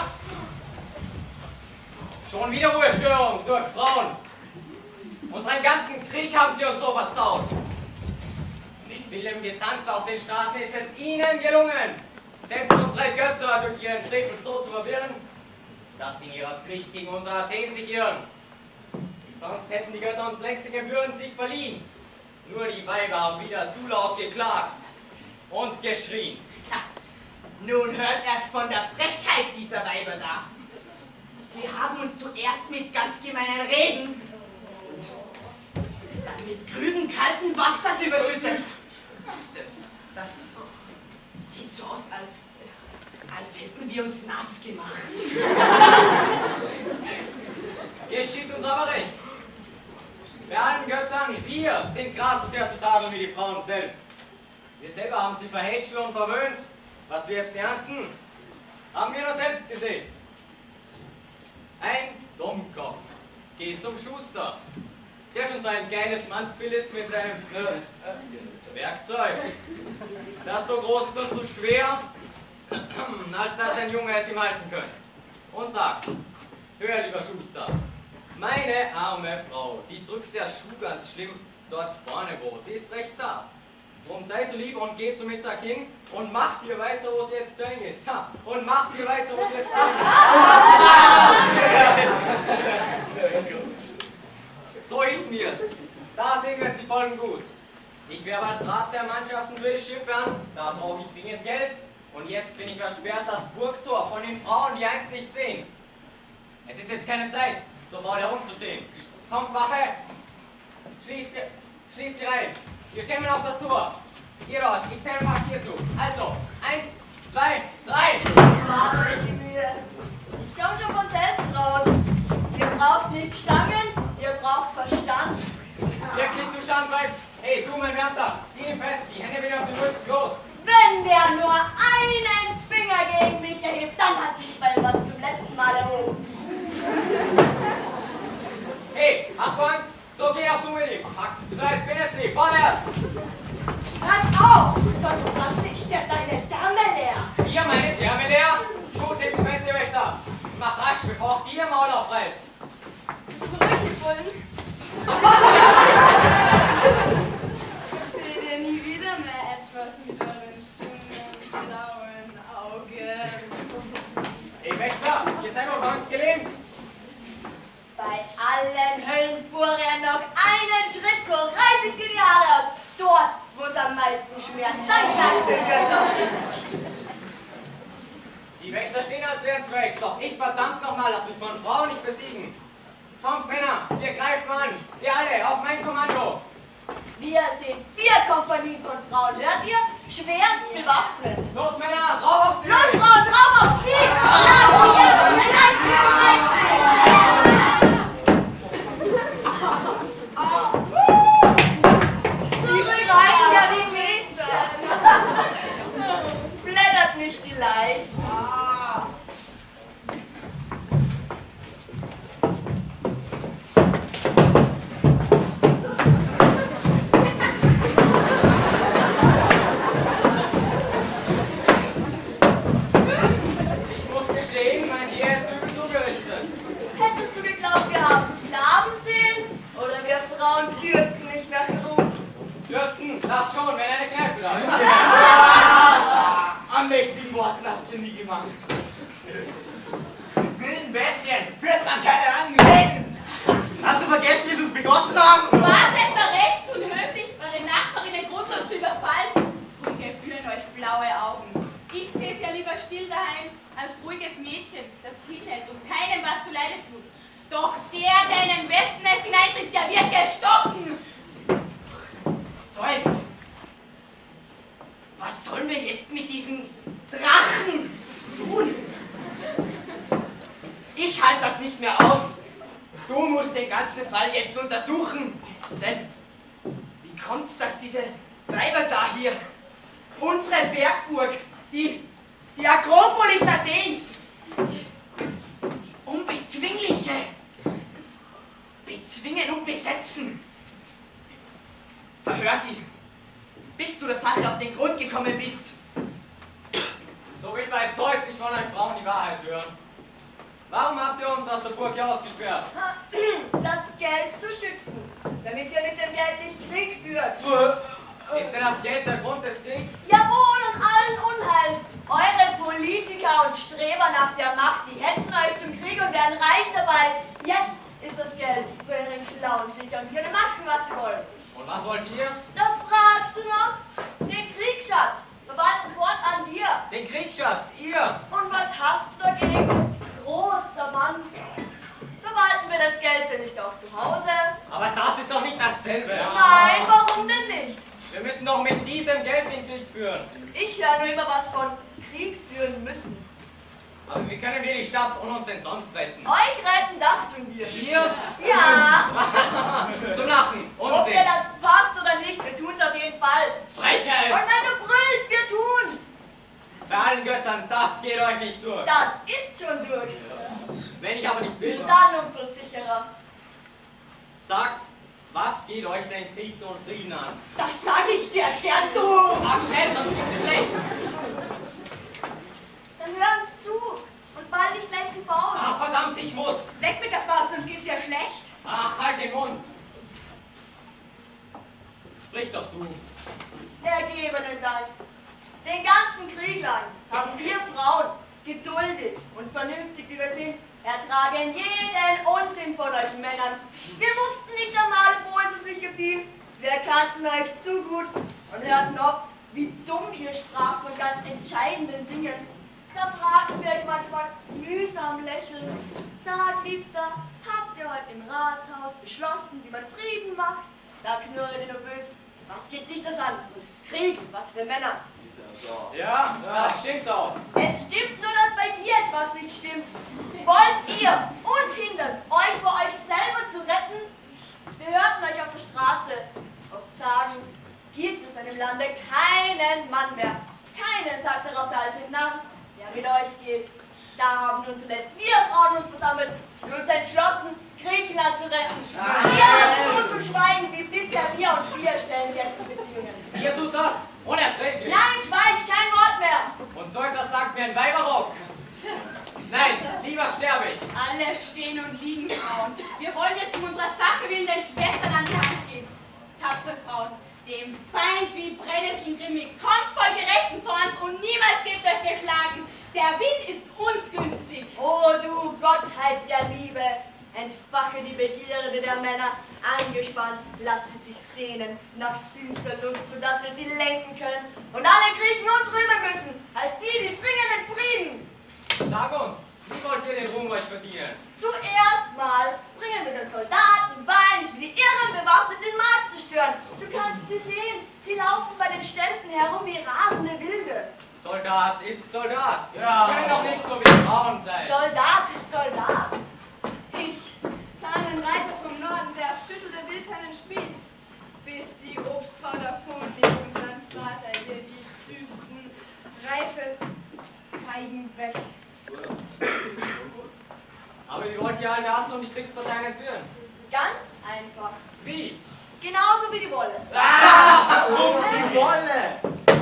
Schon wieder Ruhestörung durch Frauen. Unseren ganzen Krieg haben sie uns so versaut. Mit wildem Getanz auf den Straßen ist es ihnen gelungen, selbst unsere Götter durch ihren Frevel so zu verwirren, dass sie in ihrer Pflicht gegen unser Athen sich irren. Sonst hätten die Götter uns längst den gebührenden Sieg verliehen. Nur die Weiber haben wieder zu laut geklagt und geschrien. Ha, nun hört erst von der Frechheit dieser Weiber da. Sie haben uns zuerst mit ganz gemeinen Reden und dann mit Krügen kalten Wassers überschüttet. Das sieht so aus, als, als hätten wir uns nass gemacht. Geschieht uns aber recht. Bei allen Göttern, wir sind Gras so sehr zu tadeln wie die Frauen selbst. Wir selber haben sie verhätschelt und verwöhnt. Was wir jetzt ernten, haben wir nur selbst gesehen. Ein Dummkopf geht zum Schuster, der schon so ein geiles Mannsbild ist mit seinem äh, äh, Werkzeug, das so groß ist und so schwer, als dass ein Junge es ihm halten könnte. Und sagt, hör lieber Schuster, meine arme Frau, die drückt der Schuh ganz schlimm dort vorne wo, sie ist recht zart. Drum sei so lieb und geh zum Mittag hin und mach sie weiter, wo sie jetzt zu eng ist. Ha, und mach sie weiter, wo sie jetzt zu eng ist. So hielten wir es. Da sehen wir jetzt die Folgen gut. Ich werbe als Ratsherr Mannschaften für die Schiffe an, da brauche ich dringend Geld. Und jetzt bin ich versperrt das Burgtor von den Frauen, die eins nicht sehen. Es ist jetzt keine Zeit, so faul herumzustehen. Kommt, Wache! Schließt die, schließt die Reihe. Wir stemmen auf das Tor. Ihr dort, ich selber mache hier zu. Also, eins, zwei, drei. Macht euch die Mühe. Ich komme schon von selbst raus. Ihr braucht nicht Stangen, ihr braucht Verstand. Wirklich, du Schandweib. Hey, du, mein Wärter, geh fest, die Hände wieder auf den Rücken, los. Wenn der nur einen Finger gegen mich erhebt, dann hat sich bei was zum letzten Mal erhoben. Hey, hast du Angst? So, geh auch du mit ihm. Packt sie zu zweit, bindet sie, vorwärts. Hört auf, sonst lass ich dir deine Dame leer. Ihr meine Therme leer? Gut, nehmt fest, ihr Wächter. Macht rasch, bevor auch die ihr Maul aufreißt. Zurück, ihr Bullen. Willen vorher noch einen Schritt, so reiß ich dir die Haare aus. Dort, wo es am meisten schmerzt, dann kannst du Götter. Die Wächter stehen, als wären zwölf, doch ich verdammt nochmal, lass mich von Frauen nicht besiegen. Kommt, Männer, wir greifen an. Ihr alle, auf mein Kommando. Wir sind vier Kompanien von Frauen, hört ihr? Schwerst bewaffnet. Los, Männer, drauf auf sie! Los, Frauen, drauf auf sie! Die schreien ja wie Mädchen. Flattert nicht die Leicht. Das schon, wenn eine Kneipe da ist. An mächtigen Worten hat sie nie gemacht. Wilden Bestien führt man keine an. Hast du vergessen, wie sie uns begossen haben? War es etwa recht und höflich, eure Nachbarinnen grundlos zu überfallen? Und gebühren euch blaue Augen. Ich sehe es ja lieber still daheim, als ruhiges Mädchen, das Frieden hält und keinem was zuleide tut. Doch der, der in ein Wespennest hineintritt, der wird gestochen. Zeus, was sollen wir jetzt mit diesen Drachen tun? Ich halte das nicht mehr aus. Du musst den ganzen Fall jetzt untersuchen. Denn wie kommt's, dass diese Weiber da hier, unsere Bergburg, die, die Akropolis Athens, die, die Unbezwingliche, bezwingen und besetzen? Verhör sie, bis du der Sache auf den Grund gekommen bist. So will bei Zeus nicht von euch Frauen die Wahrheit hören. Warum habt ihr uns aus der Burg hier ausgesperrt? Das Geld zu schützen, damit ihr mit dem Geld nicht Krieg führt. Ist denn das Geld der Grund des Kriegs? Jawohl, und allen Unheils. Eure Politiker und Streber nach der Macht, die hetzen euch zum Krieg und werden reich dabei. Jetzt ist das Geld für ihren Clown sicher und sie können machen, was sie wollen. Und was wollt ihr? Das fragst du noch? Den Kriegsschatz. Verwalten fortan wir. Den Kriegsschatz, ihr! Und was hast du dagegen? Großer Mann. Verwalten wir das Geld denn nicht auch zu Hause? Aber das ist doch nicht dasselbe. Nein, warum denn nicht? Wir müssen doch mit diesem Geld den Krieg führen. Ich höre nur immer was von Krieg führen müssen. Aber wie können wir die Stadt und uns denn sonst retten? Euch retten, das tun wir. Wir? Ja. Zum Lachen. Ob Unsinn. dir das passt oder nicht, wir tun's auf jeden Fall. Frechheit. Und wenn du brüllst, wir tun's. Bei allen Göttern, das geht euch nicht durch. Das ist schon durch. Wenn ich aber nicht will, Dann umso sicherer. sagt, was geht euch denn Krieg und Frieden an? Das sag ich dir, gern du. Sag schnell, sonst geht's dir schlecht. Dann hör uns zu und ball nicht gleich die Faust. Ach verdammt, ich muss. Weg mit der Faust, sonst geht's ja schlecht. Ach, halt den Mund. Sprich doch du. Ergebenen Dank. Den ganzen Krieg lang haben wir Frauen, geduldig und vernünftig wie wir sind, ertragen jeden Unsinn von euch Männern. Wir wuchsten nicht einmal, obwohl es uns nicht gefiel. Wir kannten euch zu gut und hörten oft, wie dumm ihr spracht von ganz entscheidenden Dingen. Da fragten wir euch manchmal mühsam lächelnd: Sagt, Liebster, habt ihr heute im Ratshaus beschlossen, wie man Frieden macht? Da knurrt ihr nur böse: Was geht dich das an? Krieg ist was für Männer. Ja, das stimmt auch. Es stimmt nur, dass bei dir etwas nicht stimmt. Wollt ihr uns hindern, euch vor euch selber zu retten? Wir hörten euch auf der Straße oft sagen: Gibt es in dem Lande keinen Mann mehr. Keinen, sagt darauf der alte Narr, der mit euch geht. Da haben nun zuletzt wir Frauen uns versammelt und uns entschlossen, Griechenland zu retten. Ihr habt so zu schweigen wie bisher, wir und wir stellen jetzt die Bedingungen. Ihr tut das unerträglich. Nein, schweigt, kein Wort mehr. Und so etwas sagt mir ein Weiberrock. Nein, lieber sterbe ich. Alle stehen und liegen, Frauen. Wir wollen jetzt um unserer Sache willen den Schwestern an die Hand gehen. Tapfere Frauen, dem Feind wie Brennnesseln grimmig, kommt voll gerechten Zorns und niemals gebt euch geschlagen. Der Wind ist uns günstig. Oh, du Gottheit der Liebe, Entfache die Begierde der Männer, angespannt, lass sie sich sehnen nach süßer Lust, sodass wir sie lenken können und alle Griechen uns rühmen müssen, als die, die dringenden Frieden. Sag uns, wie wollt ihr den Ruhm euch verdienen? Zuerst mal bringen wir den Soldaten bei, nicht wie die Irren bewaffnet den Markt zu stören. Du kannst sie sehen, sie laufen bei den Ständen herum wie rasende Wilde. Soldat ist Soldat. Ja. Ich will doch nicht so wie die Frauen sein. Soldat ist Soldat. Ich sah einen Reiter vom Norden, der schüttelte wild seinen Spieß, bis die Obstfrau davonlief und dann fraß er ihr die süßen, reife Feigen weg. Aber wie wollt ihr all das und die Kriegsparteien entführen? Ganz einfach. Wie? Genauso wie die Wolle. Ah, so die Wolle!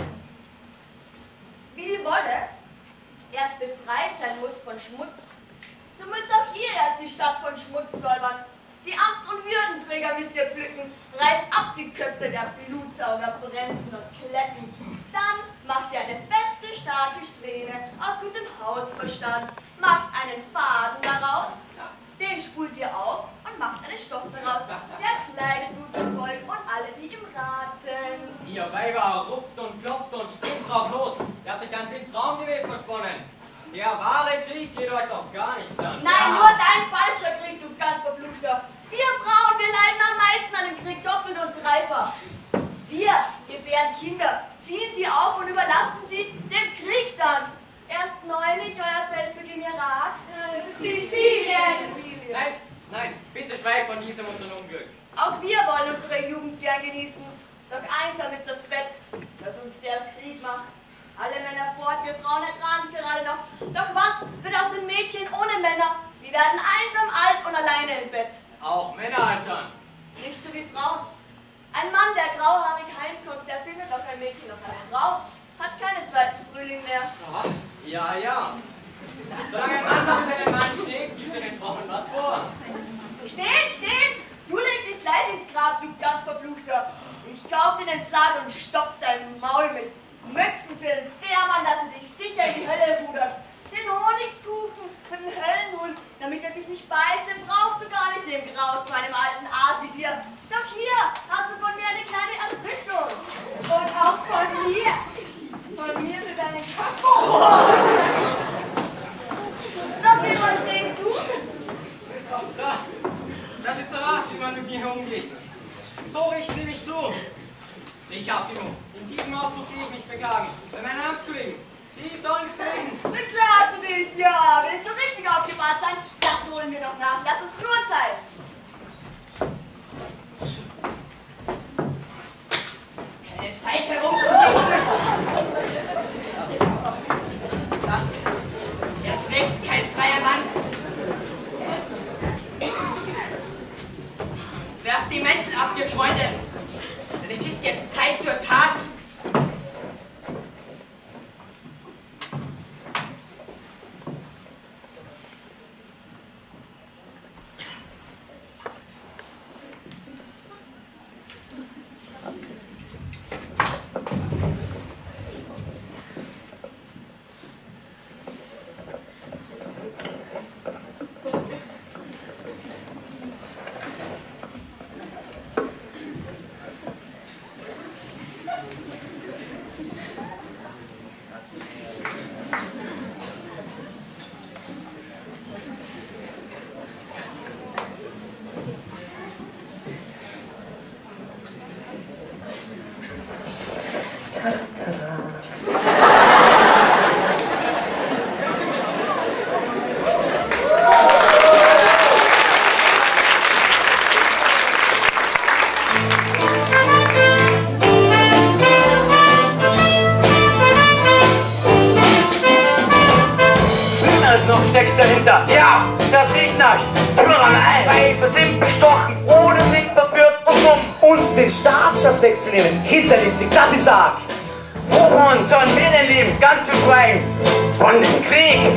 Wie die Wolle erst befreit sein muss von Schmutz, so müsst auch ihr erst die Stadt von Schmutz säubern. Die Amts- und Würdenträger müsst ihr pflücken, reißt ab die Köpfe der Blutsauger, Bremsen und Kletten. Dann macht ihr eine feste, starke Strähne aus gutem Hausverstand, macht einen Faden daraus, den spult ihr auf und macht einen Stoff daraus, der kleidet gutes Volk und alle, die ihm raten. Ihr Weiber rupft und klopft und springt drauf los. Ihr habt euch ganz im Traumgewebe versponnen. Der wahre Krieg geht euch doch gar nichts an. Nein, ja. Nur dein falscher Krieg, du ganz Verfluchter. Wir Frauen, wir leiden am meisten an dem Krieg doppelt und dreifach. Wir gebären Kinder, ziehen sie auf und überlassen sie dem Krieg dann. Erst neulich euer Feldzug im Irak. Sizilien. Nein, nein, bitte schweig von diesem unseren Unglück. Auch wir wollen unsere Jugend gern genießen. Doch einsam ist das Bett, das uns der Krieg macht. Alle Männer fort, wir Frauen ertragen es gerade noch. Doch was wird aus den Mädchen ohne Männer? Die werden einsam, alt und alleine im Bett. Auch Männer altern. Nicht so wie Frauen. Ein Mann, der grauhaarig heimkommt, der findet noch ein Mädchen, noch eine Frau, hat keinen zweiten Frühling mehr. Ja, ja. Solange ein Mann auf seinem Mann steht, gibt er den Frauen was vor. Steht, steht! Du leg dich gleich ins Grab, du ganz Verfluchter. Ich kauf dir den Sarg und stopf dein Maul mit Mützen für den Fährmann, dass er dich sicher in die Hölle rudert. Den Honigkuchen für den Höllenhund, damit er dich nicht beißt, den brauchst du gar nicht, den Graus zu einem alten Aas wie dir. Doch hier hast du von mir eine kleine Erfrischung. Und auch von mir. Von mir für deinen Kopf. Doch wie verstehst du? Da, das ist der Rat, wie man mit mir umgeht. So richten die mich zu. Ich hab genug. In diesem Aufzug gehe ich mich beklagen. Bei meinen Amtskollegen. Die sollen sehen. Beklagst du dich? Ja, willst du richtig aufgebahrt sein? Das holen wir noch nach. Lass uns nur Zeit. Keine Zeit herumzusitzen. Das erträgt kein freier Mann. Werft die Mäntel ab, ihr Freunde. Denn es ist jetzt Zeit zur Tat. Steckt dahinter. Ja, das riecht nach Tyrannei. Weiber sind bestochen oder sind verführt und um uns den Staatsschatz wegzunehmen. Hinterlistig, das ist arg. Wohnen sollen wir denn leben, ganz zu schweigen von dem Krieg.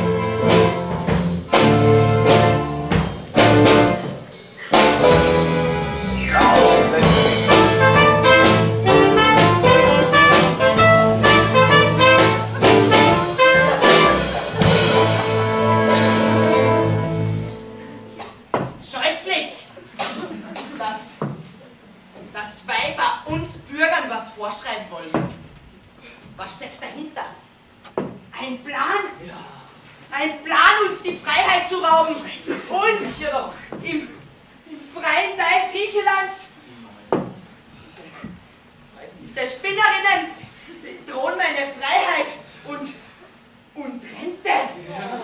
dass, dass Weiber uns Bürgern was vorschreiben wollen. Was steckt dahinter? Ein Plan? Ja. Ein Plan, uns die Freiheit zu rauben. Uns Ja doch. im, im freien Teil Griechenlands. Diese, diese Spinnerinnen drohen meine Freiheit und, und Rente. Ja.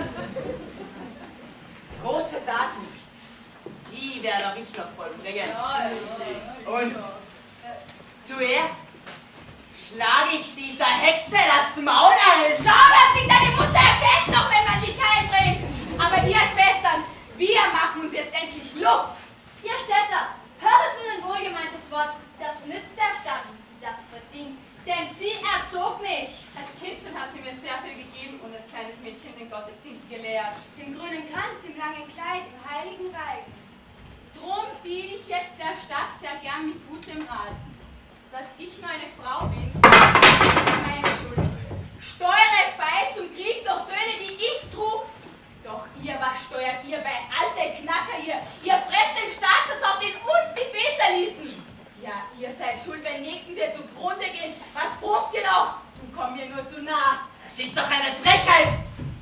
Große Daten, die werde auch ich noch vollbringen. Und zuerst schlage ich dieser Hexe das Maul ein. Schau, dass dich deine Mutter erkennt, noch wenn man dich heimbringt. Aber ihr Schwestern, wir machen uns jetzt endlich Luft. Ihr Städter, höret nun ein wohlgemeintes Wort. Das nützt der Stadt, das verdient. Denn sie erzog mich. Als Kind schon hat sie mir sehr viel gegeben und als kleines Mädchen den Gottesdienst gelehrt. Im grünen Kranz, im langen Kleid, im heiligen Reigen. Drum diene ich jetzt der Stadt sehr gern mit gutem Rat. Dass ich nur eine Frau bin, ist meine Schuld. Steuere bei zum Krieg durch Söhne, die ich trug. Doch ihr, was steuert ihr bei alte Knacker hier? Ihr fresst den Staatsschutz, auf den uns die Väter ließen. Ja, ihr seid schuld, wenn Nächsten wir zugrunde gehen. Was probt ihr noch? Du komm mir nur zu nah. Das ist doch eine Frechheit.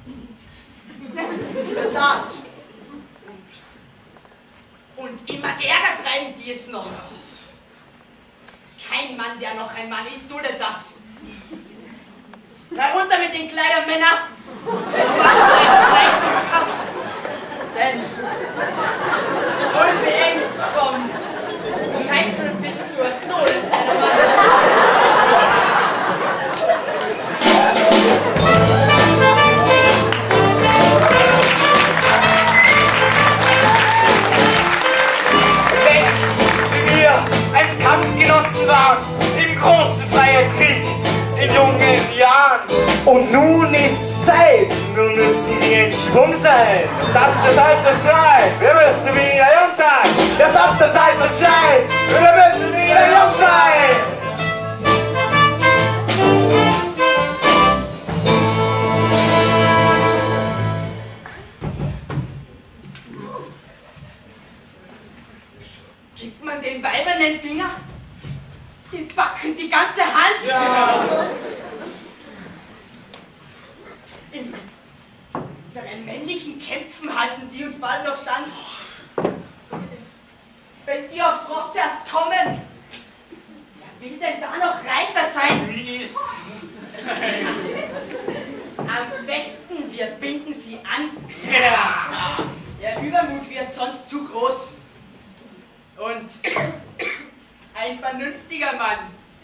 Verdammt. Und, und immer Ärger treiben die es noch. Kein Mann, der noch ein Mann ist, duldet das. Herunter mit den Kleidern, Männer. Macht euch bereit zum Kampf. Denn unbeengt vom Scheitel bis zur Sohle seiner Mann. Kampfgenossen waren im großen Freiheitskrieg in jungen Jahren. Und nun ist's Zeit, nun müssen wir in Schwung sein. Verdammte seid das Streit, wir müssen wieder jung sein. Verdammte seid das Streit, wir müssen wieder jung sein. Gibt man den Weibern den Finger? Die Backen, die ganze Hand? Ja. In unseren männlichen Kämpfen halten die uns bald noch stand. Wenn die aufs Ross erst kommen, wer will denn da noch Reiter sein? Am besten, wir binden sie an. Ja. Der Übermut wird sonst zu groß. Und ein vernünftiger Mann,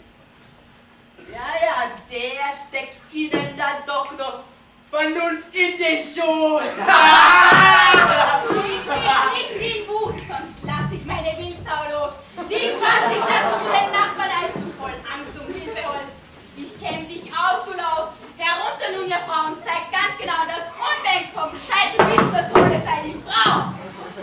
ja, ja, der steckt ihnen dann doch noch Vernunft in den Schoß. Leg dich nicht in Wut, sonst lass ich meine Wildsau los. Dich fass ich, dass du zu den Nachbarn als du voll Angst um Hilfe holst. Ich kenn dich aus, du Laus. Herunter nun, ihr Frauen, zeigt ganz genau, dass unbedingt vom Scheitel bis zur Sohle sei die Frau.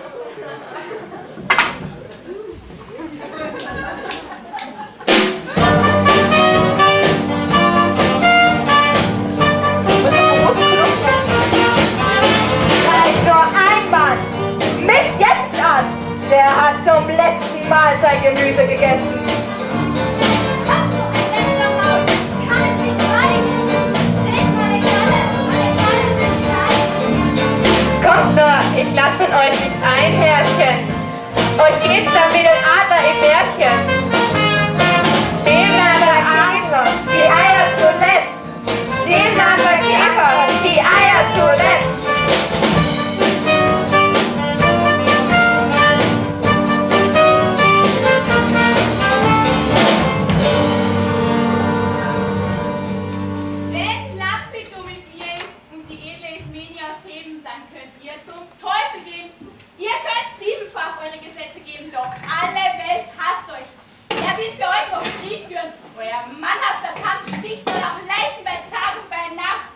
Der hat zum letzten Mal sein Gemüse gegessen. Kommt nur, ich lasse euch nicht ein, Herrchen. Euch geht's dann wie den Adler im Märchen. Dem nahm der Käfer die Eier zuletzt. Dem nahm der Käfer die Eier zuletzt. Ihr könnt siebenfach eure Gesetze geben, doch alle Welt hasst euch. Wer will für euch noch Krieg führen? Euer mannhafter Kampf sticht nur nach Leichen bei Tag und bei Nacht.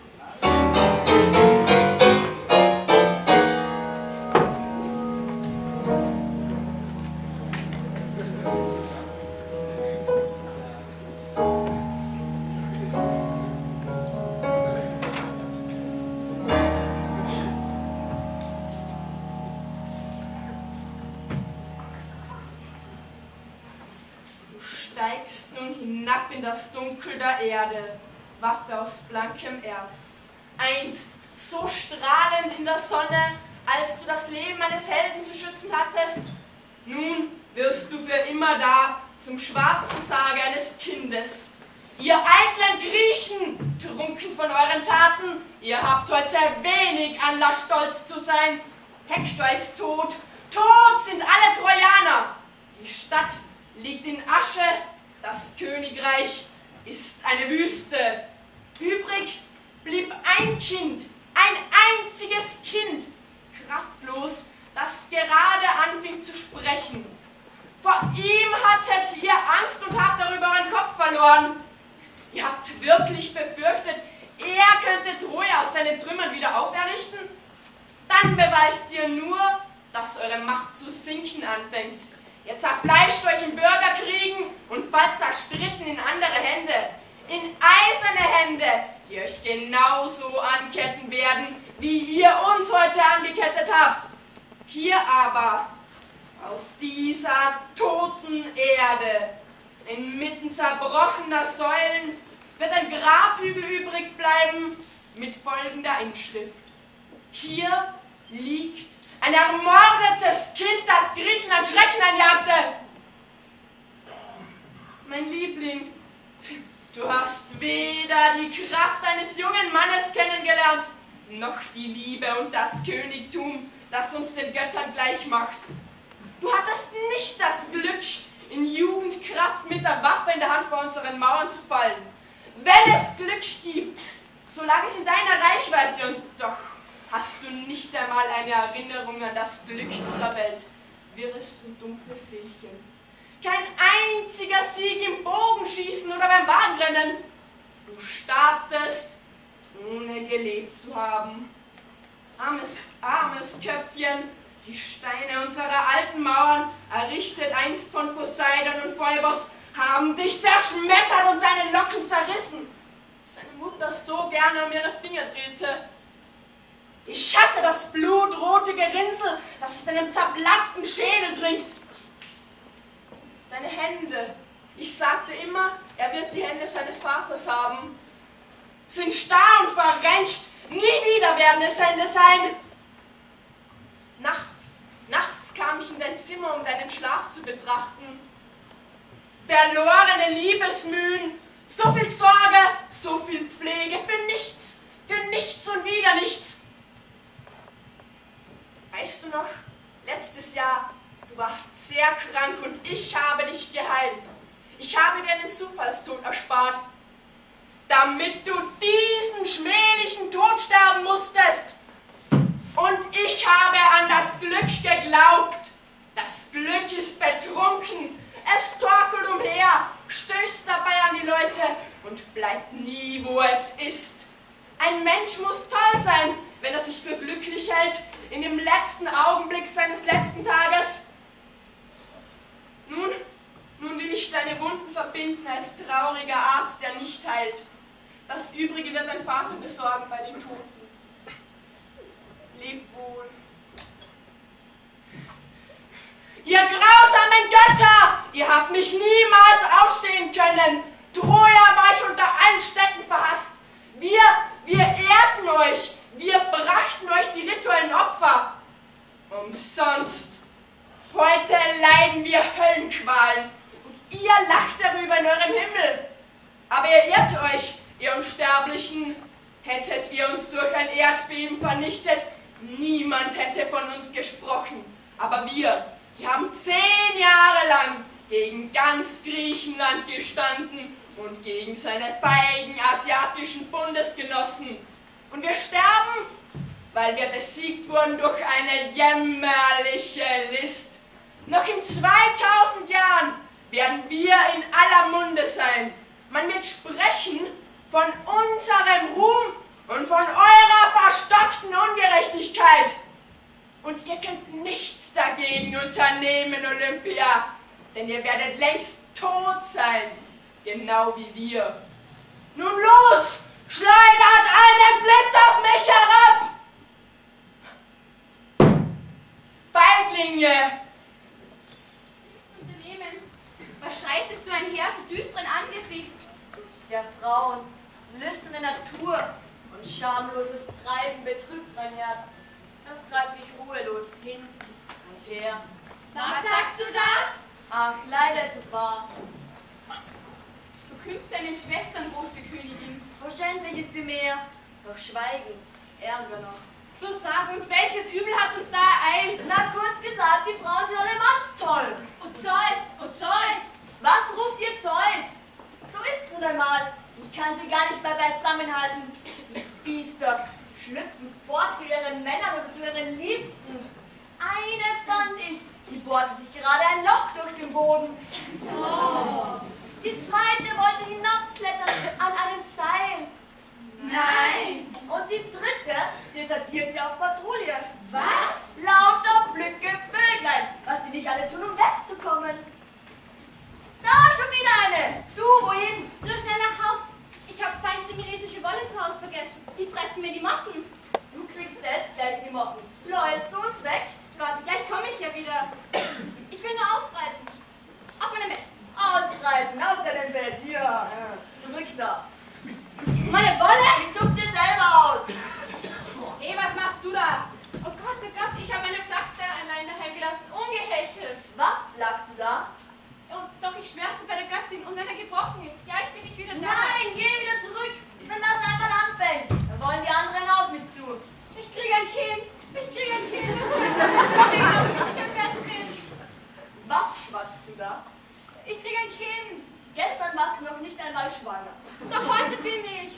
steigst nun hinab in das Dunkel der Erde, Waffe aus blankem Erz. Einst so strahlend in der Sonne, als du das Leben eines Helden zu schützen hattest, nun wirst du für immer da zum schwarzen Sarge eines Kindes. Ihr eitlen Griechen, trunken von euren Taten, ihr habt heute wenig Anlass, stolz zu sein. Hektor ist tot, tot sind alle Trojaner. Die Stadt liegt in Asche, das Königreich ist eine Wüste. Übrig blieb ein Kind, ein einziges Kind, kraftlos, das gerade anfing zu sprechen. Vor ihm hattet ihr Angst und habt darüber euren Kopf verloren. Ihr habt wirklich befürchtet, er könnte Troja aus seinen Trümmern wieder auferrichten? Dann beweist ihr nur, dass eure Macht zu sinken anfängt. Ihr zerfleischt euch in Bürgerkriegen und fallt zerstritten in andere Hände, in eiserne Hände, die euch genauso anketten werden, wie ihr uns heute angekettet habt. Hier aber, auf dieser toten Erde, inmitten zerbrochener Säulen, wird ein Grabhügel übrig bleiben mit folgender Inschrift. Hier liegt ein ermordetes Kind, das Griechenland Schrecken einjagte. Mein Liebling, du hast weder die Kraft eines jungen Mannes kennengelernt, noch die Liebe und das Königtum, das uns den Göttern gleich macht. Du hattest nicht das Glück, in Jugendkraft mit der Waffe in der Hand vor unseren Mauern zu fallen. Wenn es Glück gibt, so lag es in deiner Reichweite, und doch hast du nicht einmal eine Erinnerung an das Glück dieser Welt. Wirres und dunkles Seelchen. Kein einziger Sieg im Bogenschießen oder beim Wagenrennen. Du starbtest, ohne gelebt zu haben. Armes, armes Köpfchen, die Steine unserer alten Mauern, errichtet einst von Poseidon und Phoebos, haben dich zerschmettert und deine Locken zerrissen, dass deine Mutter so gerne um ihre Finger drehte. Ich hasse das blutrote Gerinnsel, das sich deinem zerplatzten Schädel dringt. Deine Hände, ich sagte immer, er wird die Hände seines Vaters haben, sind starr und verrencht, nie wieder werden es Hände sein. Nachts, nachts kam ich in dein Zimmer, um deinen Schlaf zu betrachten. Verlorene Liebesmühen, so viel Sorge, so viel Pflege, für nichts, für nichts und wieder nichts. Weißt du noch, letztes Jahr, du warst sehr krank und ich habe dich geheilt. Ich habe dir einen Zufallstod erspart, damit du diesen schmählichen Tod sterben musstest. Und ich habe an das Glück geglaubt. Das Glück ist betrunken. Es torkelt umher, stößt dabei an die Leute und bleibt nie, wo es ist. Ein Mensch muss toll sein, wenn er sich für glücklich hält, in dem letzten Augenblick seines letzten Tages. Nun, nun will ich deine Wunden verbinden als trauriger Arzt, der nicht heilt. Das Übrige wird dein Vater besorgen bei den Toten. Leb wohl. Ihr grausamen Götter, ihr habt mich niemals ausstehen können. Troja war ich unter allen Städten verhasst. Wir, wir ehrten euch, wir brachten euch die rituellen Opfer. Umsonst. Heute leiden wir Höllenqualen und ihr lacht darüber in eurem Himmel. Aber ihr irrt euch, ihr Unsterblichen. Hättet ihr uns durch ein Erdbeben vernichtet, niemand hätte von uns gesprochen. Aber wir, wir haben zehn Jahre lang gegen ganz Griechenland gestanden und gegen seine feigen asiatischen Bundesgenossen. Und wir sterben, weil wir besiegt wurden durch eine jämmerliche List. Noch in zweitausend Jahren werden wir in aller Munde sein. Man wird sprechen von unserem Ruhm und von eurer verstockten Ungerechtigkeit. Und ihr könnt nichts dagegen unternehmen, Olympia, denn ihr werdet längst tot sein, genau wie wir. Nun los, schleudert einen Blitz auf mich herab! Feiglinge! Unternehmens, was schreitest du einher? einher, so düsteren Angesichts? Der Frauen, lüsterne Natur und schamloses Treiben betrübt mein Herz. Das treibt mich ruhelos hin und her. Was sagst du da? Ach, leider ist es wahr. Du küsst deinen Schwestern, große Königin. Wahrscheinlich ist sie mehr, doch schweigen, Ärger noch. So sag uns, welches Übel hat uns da ereilt? Na, kurz gesagt, die Frauen sind alle mannstoll. Und Zeus, und Zeus. Was ruft ihr Zeus? So ist's nun einmal. Ich kann sie gar nicht mehr beisammenhalten. Die Biester schlüpfen fort zu ihren Männern oder zu ihren Liebsten. Eine fand ich, die bohrte sich gerade ein Loch durch den Boden. Oh. Die zweite wollte hinabklettern an einem Seil. Nein. Und die dritte desertierte auf Patrouille. Was? Lauter Blöcke Vöglein, was die nicht alle tun, um wegzukommen. Da, schon wieder eine. Du, wohin? Nur schnell nach Haus. Ich habe fein semiresische Wolle zu Hause vergessen. Die fressen mir die Motten. Du kriegst selbst gleich die Motten. Läufst du uns weg? Gott, gleich komme ich ja wieder. Ich will nur ausbreiten. Auf meinem Bett. Ausbreiten, auf deinem Bett. Hier, äh, zurück da. Meine Wolle? Die zuckt dir selber aus. Hey, was machst du da? Oh Gott, oh Gott, ich habe meine Flachs da allein daheim gelassen, ungehechelt. Was flachst du da? Und doch, ich schwör's dir bei der Göttin, und wenn er gebrochen ist, ja, ich bin nicht wieder da. Nein, geh wieder zurück. Wenn das einmal anfängt, dann wollen die anderen auch mit zu. Ich krieg ein Kind, ich krieg ein Kind. Ich im Bett bin. Was schwatzt du da? Ich krieg ein Kind. Gestern warst du noch nicht einmal schwanger. Doch heute bin ich's.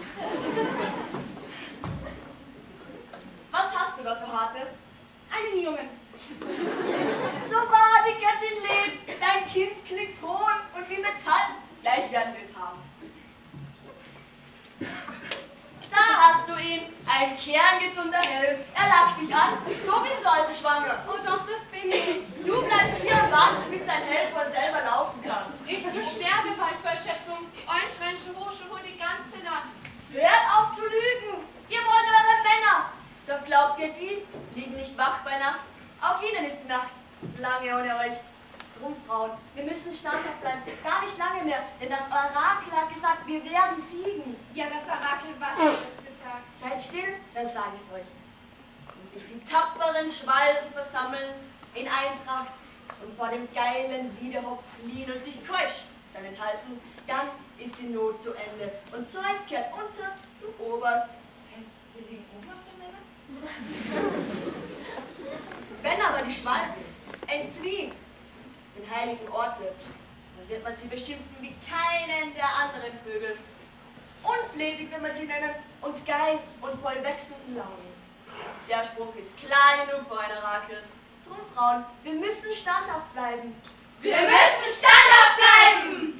Was hast du da so Hartes? Einen Jungen. So wahr die Göttin lebt. Dein Kind klingt hohl und wie Metall. Gleich werden wir es haben. Da hast du ihn. Ein kerngesunder Helm. Er lacht dich an. So bist du also schwanger. Oh doch, das bin ich. Du bleibst hier und wartest, bis dein Helm von selber laufen kann. Ich, ich sterbe bald vor Erschöpfung. Die Eulen schreien schon hoch, schon hoch die ganze Nacht. Hört auf zu lügen. Ihr wollt eure Männer. Doch glaubt ihr, die liegen nicht wach bei Nacht. Auch ihnen ist die Nacht lange ohne euch. Drum, Frauen, wir müssen standhaft bleiben. Gar nicht lange mehr, denn das Orakel hat gesagt, wir werden siegen. Ja, das Orakel, was hat es gesagt? Seid still, dann sage ich's euch. Wenn sich die tapferen Schwalben versammeln in Eintracht und vor dem geilen Widerhopp fliehen und sich keusch halten, dann ist die Not zu Ende. Und Zeus kehrt unterst zu oberst. Das heißt, wir liegen oben auf den Männern? Wenn aber die Schwalben entfliehen den heiligen Orte, dann wird man sie beschimpfen wie keinen der anderen Vögel. Unflätig wird man sie nennen und geil und voll wechselnden Launen. Der Spruch ist klar genug für ein Orakel. Drum, Frauen, wir müssen standhaft bleiben. Wir müssen standhaft bleiben!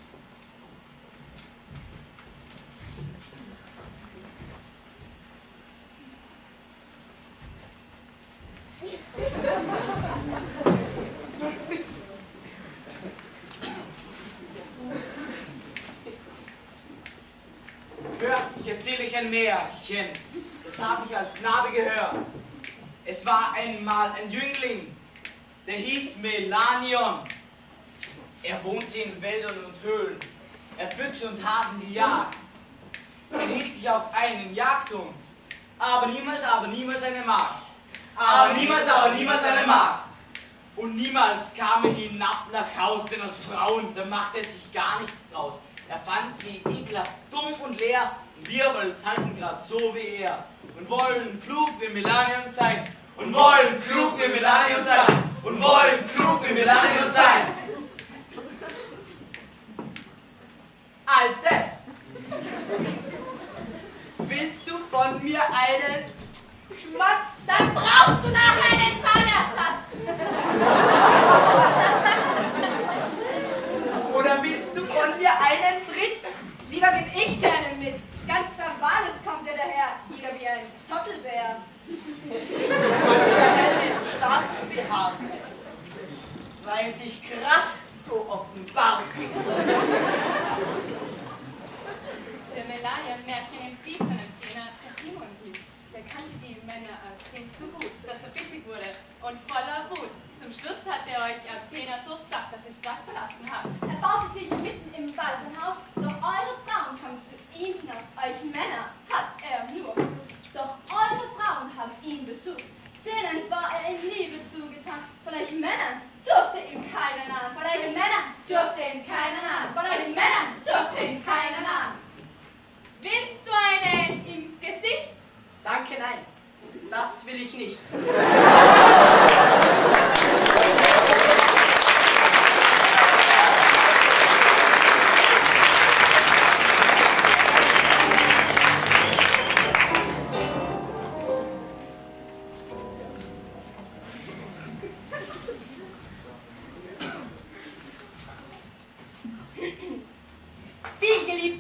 Hör, ich erzähle euch ein Märchen. Das habe ich als Knabe gehört. Es war einmal ein Jüngling, der hieß Melanion. Er wohnte in Wäldern und Höhlen. Er Füchse und Hasen gejagt. Er hielt sich auch ein in Jagdhund. Aber niemals, aber niemals eine Magd. Aber niemals, aber niemals eine Magd. Und niemals kam er hinab nach Haus, denn aus Frauen, da machte er sich gar nichts draus. Er fand sie ekelhaft, dumm und leer. Und wir wollen halten grad so wie er. Und wollen klug wie Melanion sein. Und wollen klug wie Melanion sein. Und wollen klug wie Melanion sein. Alte, willst du von mir einen Schmatz? Dann brauchst du nachher einen Zahnersatz. Oder willst du von mir einen Tritt? Lieber geb ich dir einen mit. Ganz verwahrlos kommt er daher, jeder wie ein Zottelbär. Der Helm ist stark behaart, weil sich Kraft so offenbart. Der Melanion-Märchen in diesen Athener, der Timon hieß. Der kannte die Männer Athen zu gut, dass er bissig wurde und voller Wut. Zum Schluss hat er euch Athener so satt, dass ihr Stadt verlassen habt. Er baute sich mitten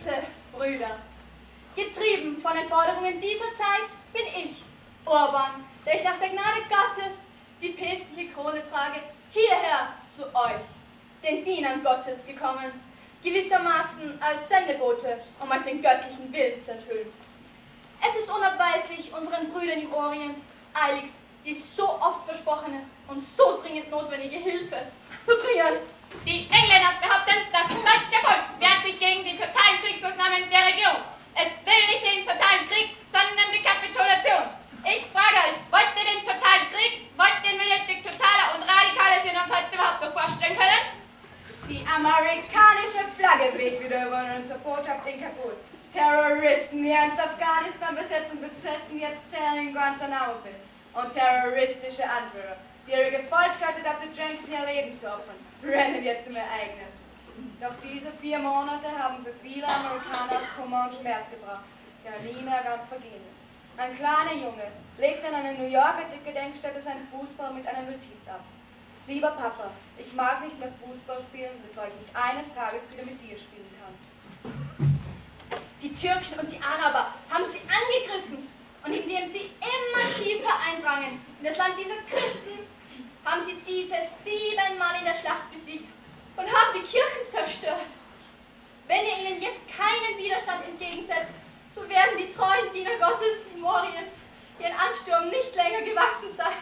geliebte Brüder. Getrieben von den Forderungen dieser Zeit bin ich, Urban, der ich nach der Gnade Gottes die päpstliche Krone trage, hierher zu euch, den Dienern Gottes, gekommen, gewissermaßen als Sendebote, um euch den göttlichen Willen zu enthüllen. Es ist unabweislich, unseren Brüdern im Orient eiligst die so oft versprochene und so dringend notwendige Hilfe zu bringen. Die Engländer behaupten, das deutsche Volk wehrt sich gegen die totalen Kriegsmaßnahmen der Regierung. Es will nicht den totalen Krieg, sondern die Kapitulation. Ich frage euch, wollt ihr den totalen Krieg? Wollt ihr mir die totale und radikale in uns heute überhaupt noch vorstellen können? Die amerikanische Flagge weht wieder über unsere Botschaft in Kabul. Terroristen, die einst Afghanistan besetzen, besetzen jetzt Zellen in Guantanamo Bay. Und terroristische Anführer, die ihre Gefolgsleute dazu drängten, ihr Leben zu opfern, rennen jetzt zum Ereignis. Doch diese vier Monate haben für viele Amerikaner Kummer und Schmerz gebracht, der nie mehr ganz vergehen wird. Ein kleiner Junge legt an einer New Yorker Gedenkstätte seinen Fußball mit einer Notiz ab. Lieber Papa, ich mag nicht mehr Fußball spielen, bevor ich nicht eines Tages wieder mit dir spielen kann. Die Türken und die Araber haben sie angegriffen und indem sie immer tiefer eindrangen in das Land dieser Christen, haben sie diese siebenmal in der Schlacht besiegt und haben die Kirchen zerstört. Wenn ihr ihnen jetzt keinen Widerstand entgegensetzt, so werden die treuen Diener Gottes im Orient ihren Ansturm nicht länger gewachsen sein.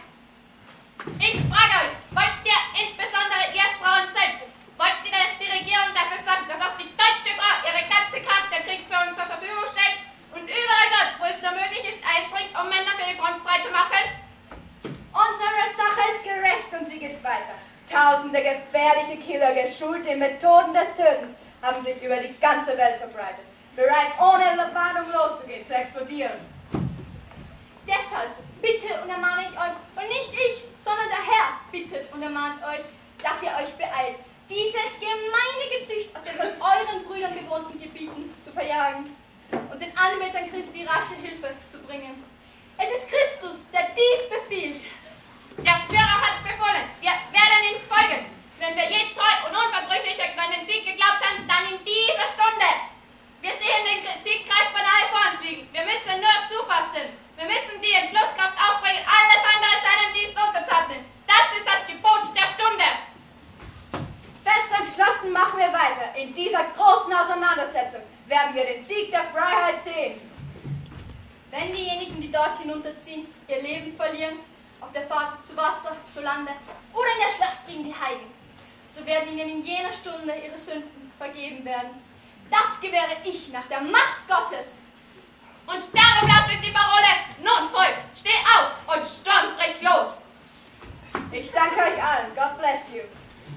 Ich frage euch, wollt ihr insbesondere ihr Frauen selbst, wollt ihr, dass die Regierung dafür sorgt, dass auch die deutsche Frau ihre ganze Kraft der Kriegsführung zur Verfügung stellt und überall dort, wo es nur möglich ist, einspringt, um Männer für die Front freizumachen? Unsere Sache ist gerecht und sie geht weiter. Tausende gefährliche Killer, geschult in Methoden des Tötens, haben sich über die ganze Welt verbreitet, bereit ohne Warnung loszugehen, zu explodieren. Deshalb bitte und ermahne ich euch, und nicht ich, sondern der Herr bittet und ermahnt euch, dass ihr euch beeilt, dieses gemeine Gezücht aus den von euren Brüdern bewohnten Gebieten zu verjagen und den Anbetern Christi rasche Hilfe zu bringen. Es ist Christus, der dies befiehlt. Der Führer hat befohlen, wir werden ihm folgen. Wenn wir je treu und unverbrüchlich an den Sieg geglaubt haben, dann in dieser Stunde. Wir sehen den Sieg greifbar nahe vor uns liegen. Wir müssen nur zufassen. Wir müssen die Entschlusskraft aufbringen, alles andere seinem Dienst unterzuordnen. Das ist das Gebot der Stunde. Fest entschlossen machen wir weiter. In dieser großen Auseinandersetzung werden wir den Sieg der Freiheit sehen. Wenn diejenigen, die dort hinunterziehen, ihr Leben verlieren, auf der Fahrt zu Wasser, zu Lande oder in der Schlacht gegen die Heiden, so werden ihnen in jener Stunde ihre Sünden vergeben werden. Das gewähre ich nach der Macht Gottes. Und darum lautet die Parole, nun Volk, steh auf und Sturm bricht los. Ich danke euch allen. God bless you.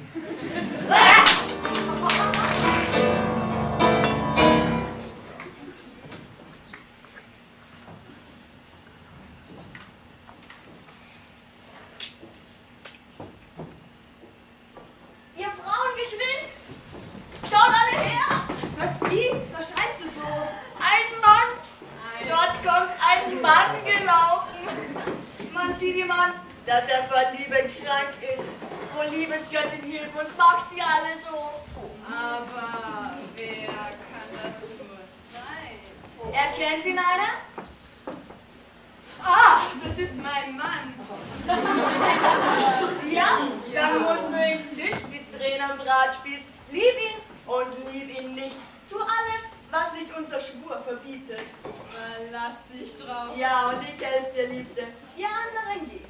Ihr Frauen, geschwind! Schaut alle her! Was gibt's? Was schreist du so? Ein Mann! Dort kommt ein Mann gelaufen. Man sieht ihm an, dass er vor Liebe krank ist. Oh, Liebesgöttin, hilf uns, mach sie alle so. Aber wer kann das nur sein? Erkennt ihn einer? Ah, das ist mein Mann. Ja, dann musst du ihn tüchtig drehen am Drahtspieß. Lieb ihn und lieb ihn nicht. Tu alles, was nicht unser Schwur verbietet. Verlass dich drauf. Ja, und ich helfe dir, Liebste. Ihr anderen geht.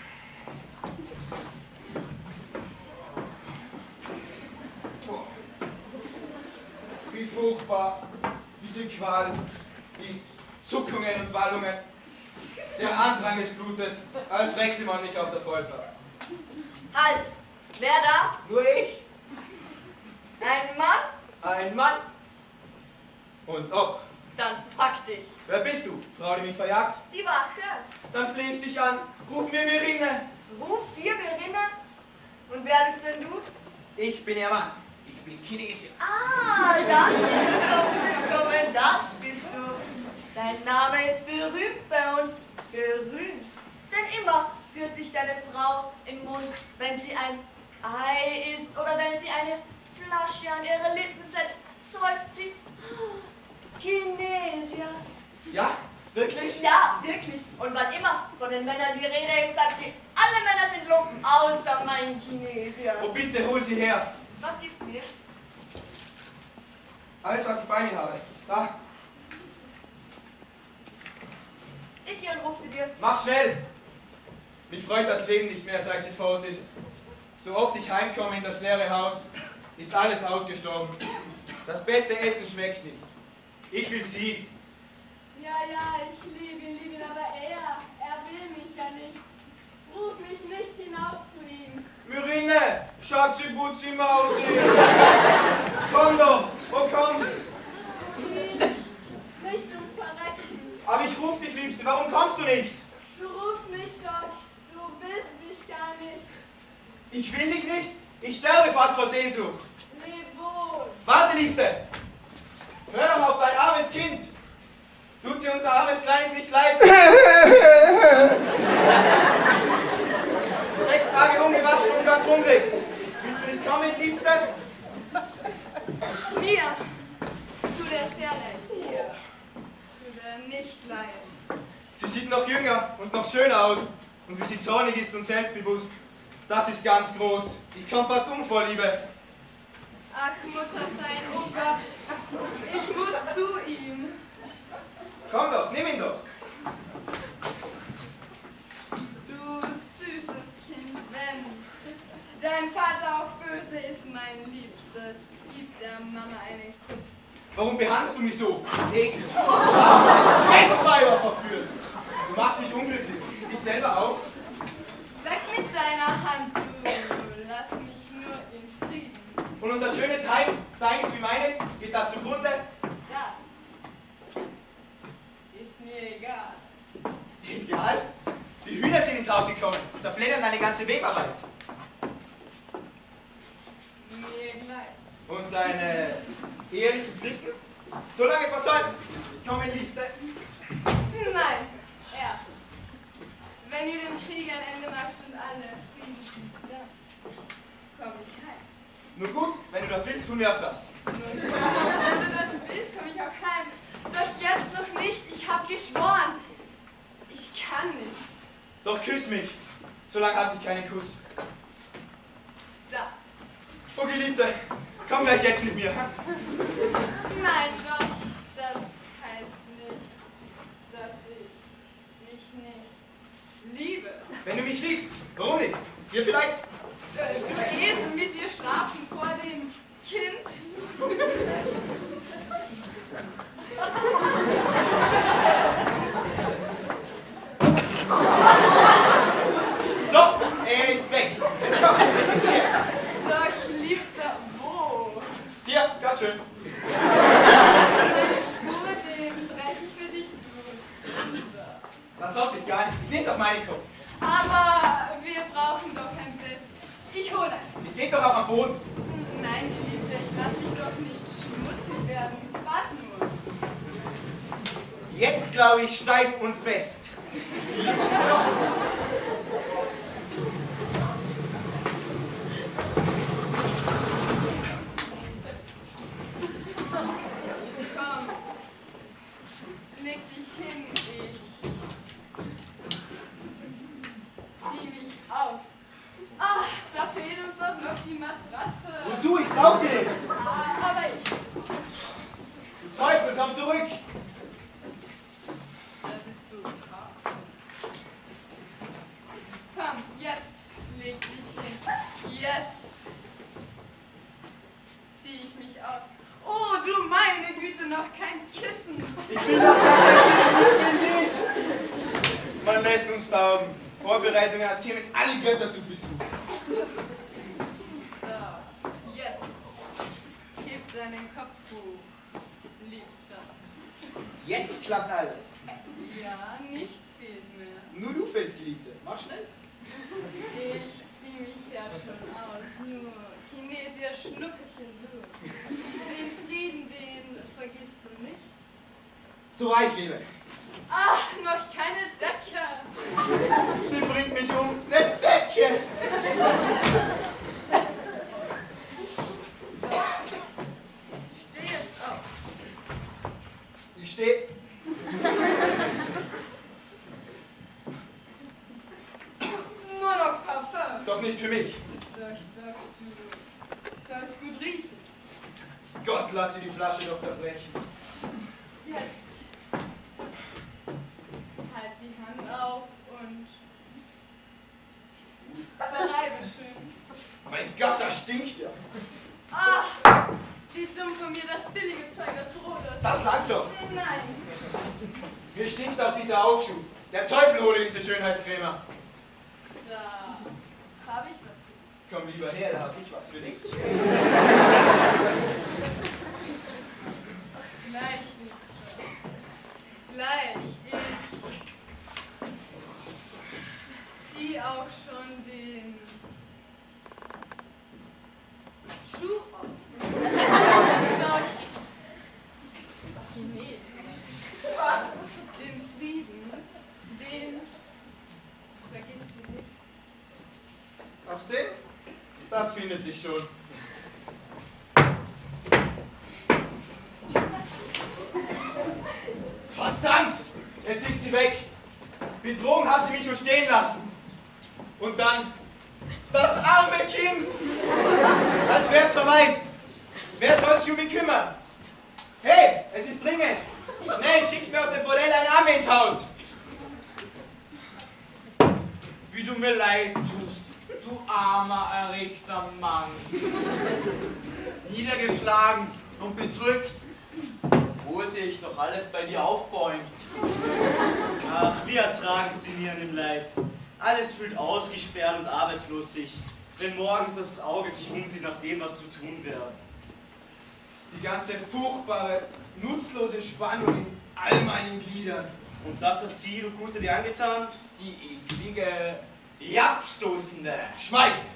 Wie furchtbar, diese Qual, die Zuckungen und Wallungen, der Andrang des Blutes, als rächte man mich auf der Folter. Halt! Wer da? Nur ich, Ein Mann? ein Mann und ob. Dann pack dich. Wer bist du, Frau, die mich verjagt? Die Wache. Dann flehe ich dich an, ruf mir Myrine. Ruf dir Verena. Und wer bist denn du? Ich bin ihr Mann, ich bin Chinesier. Ah, dann bist du doch willkommen. Das bist du. Dein Name ist berühmt bei uns. Berühmt. Denn immer führt dich deine Frau im Mund, wenn sie ein Ei isst oder wenn sie eine Flasche an ihre Lippen setzt. seufzt sie. Chinesia. Ja, wirklich? Ja, wirklich. Und wann immer von den Männern die Rede ist, sagt sie, alle Männer sind Lumpen, außer mein Chinesia. Oh, bitte, hol sie her. Was gibt's mir? Alles, was ich bei mir habe. Da. Ich gehe und ruf sie dir. Mach schnell! Mich freut das Leben nicht mehr, seit sie fort ist. So oft ich heimkomme in das leere Haus, ist alles ausgestorben. Das beste Essen schmeckt nicht. Ich will sie. Ja, ja, ich liebe ihn, liebe ihn, aber er, er will mich ja nicht. Ruf mich nicht hinauf zu ihm. Myrine, Schatzi, Butzi, Mausi. Komm doch, oh komm. Ihn, nicht ums Verrecken. Aber ich ruf dich, Liebste, warum kommst du nicht? Du rufst mich doch, du willst mich gar nicht. Ich will dich nicht? Ich sterbe fast vor Sehnsucht. Leb wohl. Warte, Liebste. Hör doch auf dein armes Kind. Tut sie unser armes Kleines nicht leid? Sechs Tage ungewaschen und ganz hungrig. Willst du nicht kommen, Liebste? Mir tut er sehr leid. Dir tut er nicht leid. Sie sieht noch jünger und noch schöner aus. Und wie sie zornig ist und selbstbewusst. Das ist ganz groß. Ich komm fast um vor Liebe. Ach, Mutter sein, oh Gott, ich muss zu ihm. Komm doch, nimm ihn doch. Du süßes Kind, wenn dein Vater auch böse ist, mein Liebstes, gib der Mama einen Kuss. Warum behandelst du mich so? Ekel. Ich habe diese Drecksweiber verführt. Du machst mich unglücklich. Dich selber auch? Weg mit deiner Hand, du. Lass mich nur in Frieden. Und unser schönes Heim, deines wie meines, geht das zugrunde? Das ist mir egal. Egal? Die Hühner sind ins Haus gekommen und zerfleddern deine ganze Webarbeit. Mir gleich. Und deine ehelichen Pflichten? So lange versäumt. Komm, Liebste. Nein, erst. Wenn ihr dem Krieg ein Ende macht und alle Frieden schließt, dann komme ich heim. Nur gut, wenn du das willst, tun wir auch das. Nun, wenn du das willst, komme ich auch heim. Doch jetzt noch nicht, ich habe geschworen. Ich kann nicht. Doch küss mich. So lange hatte ich keinen Kuss. Da. Oh, Geliebte, komm gleich jetzt mit mir. Nein, doch, das heißt nicht, dass ich dich nicht liebe. Wenn du mich liebst, warum nicht? Hier vielleicht? Äh, du Esel, mit dir schlafen vor dem Kind. So, er ist weg. Jetzt komm, jetzt zu mir. Doch, Liebster, wo? Hier, ganz schön. Meine Spur, den breche ich für dich los. Das hofft ich gar nicht. Ich nehm's auf meinen Kopf. Aber wir brauchen doch ein Bett. Ich hole es. Es geht doch auch am Boden. Nein, Geliebte, ich lass dich doch nicht schmutzig werden. Warte nur. Jetzt glaube ich steif und fest. Komm, leg dich hin, ich zieh mich aus. Ach, da fehlt uns doch noch die Matratze. Wozu? Ich brauch die nicht. Ah, aber ich... Du Teufel, komm zurück. Das ist zu hart. Komm, jetzt leg dich hin. Jetzt zieh ich mich aus. Oh, du meine Güte, noch kein Kissen. Ich will doch kein Kissen, ich will nicht. Man lässt uns tauben. Vorbereitungen, als kämen alle Götter zu Besuch. So, jetzt heb deinen Kopf hoch, Liebster. Jetzt klappt alles. Ja, nichts fehlt mehr. Nur du fehlst, Geliebte. Mach schnell. Ich zieh mich ja schon aus. Nur Chinesier Schnuckelchen, du. Den Frieden, den vergisst du nicht. So reich lebe. Ach, noch keine Decke. Sie bringt mich um. Eine Decke. So, stehe nicht für mich. Doch, doch, du sollst gut riechen. Gott, lass sie die Flasche doch zerbrechen. Jetzt halt die Hand auf und verreibe schön. Mein Gott, das stinkt ja. Ah, wie dumm von mir, das billige Zeug aus Rhodos. Das langt doch. Nein. Mir stinkt auch dieser Aufschub. Der Teufel hole diese Schönheitscreme. Da habe ich was für dich. Komm lieber her, da habe ich was für dich. Gleich, Liebster. Gleich. Ich zieh auch schon den Schuh aus. Doch. Chinesen. Den Frieden, den vergisst du nicht. Ach, den? Das findet sich schon. Verdammt! Jetzt ist sie weg. Betrogen hat sie mich schon stehen lassen. Und dann das arme Kind! Als wär's verwaist. Wer soll sich um ihn kümmern? Hey, es ist dringend. Schnell, schickt mir aus dem Bordell eine Amme ins Haus. Wie du mir leid tust, du armer, erregter Mann. Niedergeschlagen und bedrückt, wo sich doch alles bei dir aufbäumt. Ach, wir ertragen es in ihrem Leib. Alles fühlt ausgesperrt und arbeitslos sich, wenn morgens das Auge sich umsieht nach dem, was zu tun wäre. Die ganze furchtbare, nutzlose Spannung in all meinen Gliedern. Und das hat sie, du Gute, dir angetan? Die eklige, die abstoßende. Schweigt!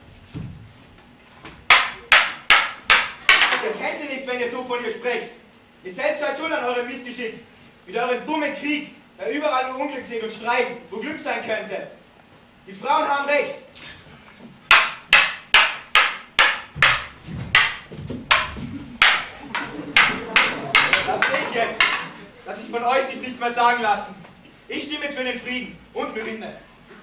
Ihr kennt sie nicht, wenn ihr so von ihr sprecht. Ihr selbst seid schuld an eurem Missgeschick. Mit eurem dummen Krieg, der überall nur Unglück sehen und Streit, wo Glück sein könnte. Die Frauen haben recht. Das sehe ich jetzt, dass sich von euch sich nichts mehr sagen lassen. Ich stimme jetzt für den Frieden und Myrinde.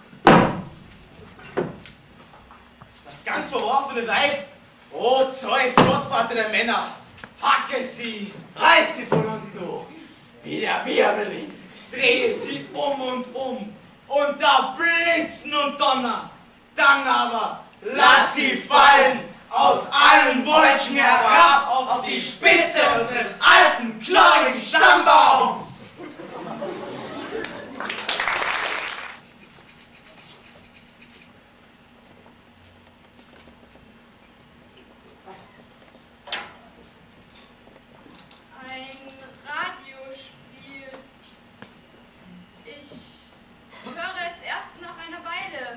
Das ganz verworfene Weib? Oh Zeus, Gottvater der Männer! packe sie, Reiß sie von unten hoch, wie der Wirbelwind. drehe sie um und um, und da blitzen und donner. Dann aber Lass sie fallen aus allen Wolken herab auf die Spitze unseres alten, kleinen Stammbaums. Ein Radio spielt. Ich höre es erst nach einer Weile.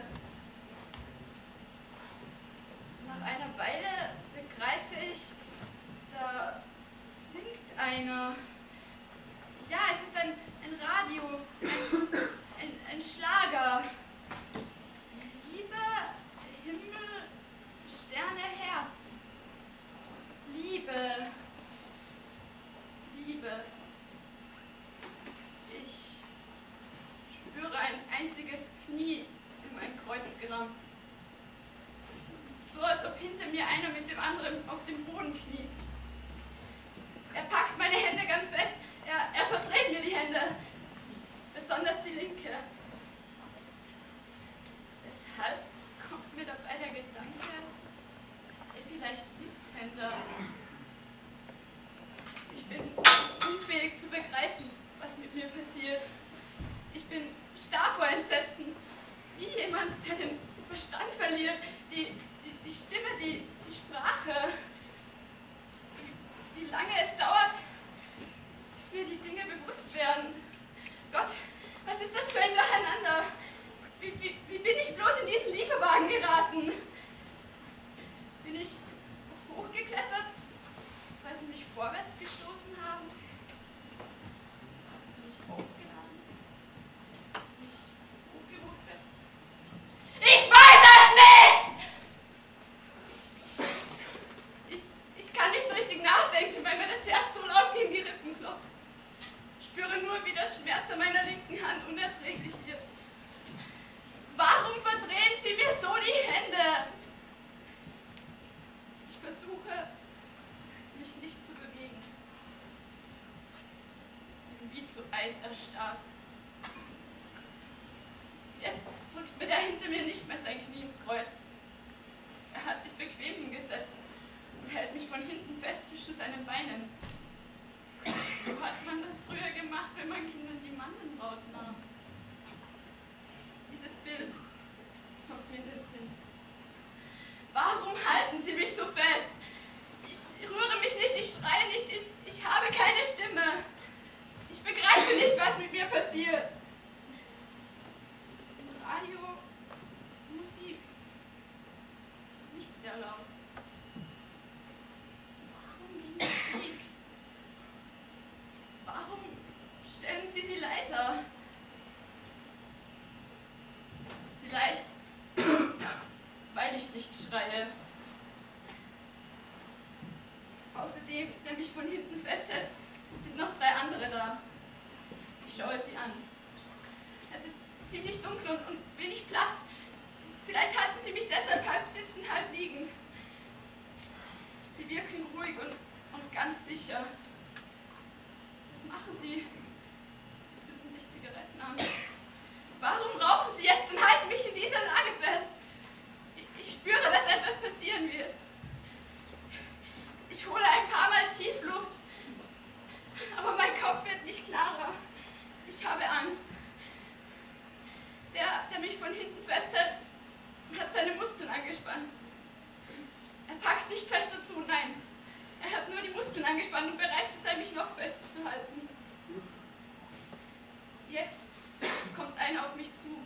Nach einer Weile begreife ich, da singt einer. Ja, es ist ein, ein Radio, ein, ein, ein Schlager. Liebe, Himmel, Sterne, Herz. Liebe. Liebe. Ich spüre ein einziges Knie in mein Kreuz gerammt. So, als ob hinter mir einer mit dem anderen auf dem Boden kniet. Er packt meine Hände ganz fest. Er, er verdreht mir die Hände. Besonders die linke. Deshalb kommt mir dabei der Gedanke, dass er vielleicht Linkshänder. Ich bin unfähig zu begreifen, was mit mir passiert. Ich bin starr vor Entsetzen. Wie jemand, der den Verstand verliert. Die, die, die Stimme, die, die Sprache. Wie lange es dauert, bis mir die Dinge bewusst werden. Gott, was ist das für ein Durcheinander? Wie, wie, wie bin ich bloß in diesen Lieferwagen geraten? Bin ich hochgeklettert, weil sie mich vorwärts gestoßen haben? Haben sie mich aufgeladen? Mich hochgehoben? Ich weiß es nicht! Ich, ich kann nicht richtig nachdenken, weil mir das Herz so laut gegen die Rippen klopft. Ich spüre nur, wie der Schmerz an meiner linken Hand unerträglich wird. Warum verdrehen Sie mir so die Hände? Ich versuche, mich nicht zu bewegen. Bin wie zu Eis erstarrt. Jetzt drückt mir der hinter mir nicht mehr sein Knie ins Kreuz. Er hat sich bequem hingesetzt und hält mich von hinten fest zwischen seinen Beinen. So hat man das früher gemacht, wenn man Kindern die Mandeln rausnahm. Dieses Bild kommt mir in den Sinn. Warum halten Sie mich so fest? Ich rühre mich nicht, ich schreie nicht, ich, ich habe keine Stimme. Ich begreife nicht, was mit mir passiert. Im Radio Musik. Nicht sehr laut. Warum die Musik? Warum stellen Sie sie leiser? Vielleicht, weil ich nicht schreie. Außerdem, der mich von hinten festhält, sind noch drei andere da. Ich schaue sie an. Es ist ziemlich dunkel und, und wenig Platz. Vielleicht halten sie mich deshalb halb sitzend, halb liegend. Sie wirken ruhig und, und ganz sicher. Was machen sie? Sie zünden sich Zigaretten an. Warum rauchen sie jetzt und halten mich in dieser Lage fest? Ich, ich spüre, dass etwas passieren wird. Ich hole ein paar Mal tief Luft. Aber mein Kopf wird nicht klarer. Ich habe Angst. Der, der mich von hinten festhält, hat seine Muskeln angespannt. Er packt nicht fester zu, nein. Er hat nur die Muskeln angespannt und bereit zu sein, mich noch fester zu halten. Jetzt kommt einer auf mich zu.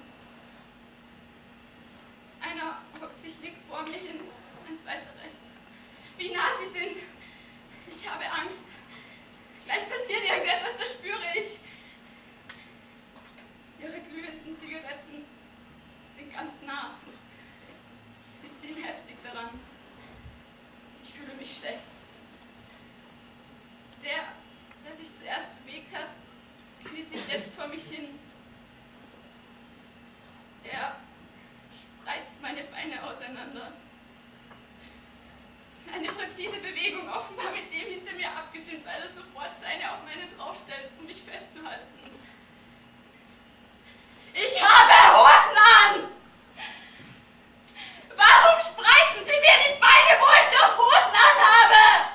Einer hockt sich links vor mir hin, ein zweiter rechts. Wie nah sie sind. Ich habe Angst. Gleich passiert irgendetwas, das spüre ich. Ihre glühenden Zigaretten sind ganz nah. Sie ziehen heftig daran. Ich fühle mich schlecht. Der, der sich zuerst bewegt hat, kniet sich jetzt vor mich hin. Er spreizt meine Beine auseinander. Eine präzise Bewegung, offenbar mit dem hinter mir abgestimmt, weil er sofort seine auf meine draufstellt, um mich festzuhalten. Ich habe Hosen an! Warum spreizen Sie mir die Beine, wo ich doch Hosen anhabe?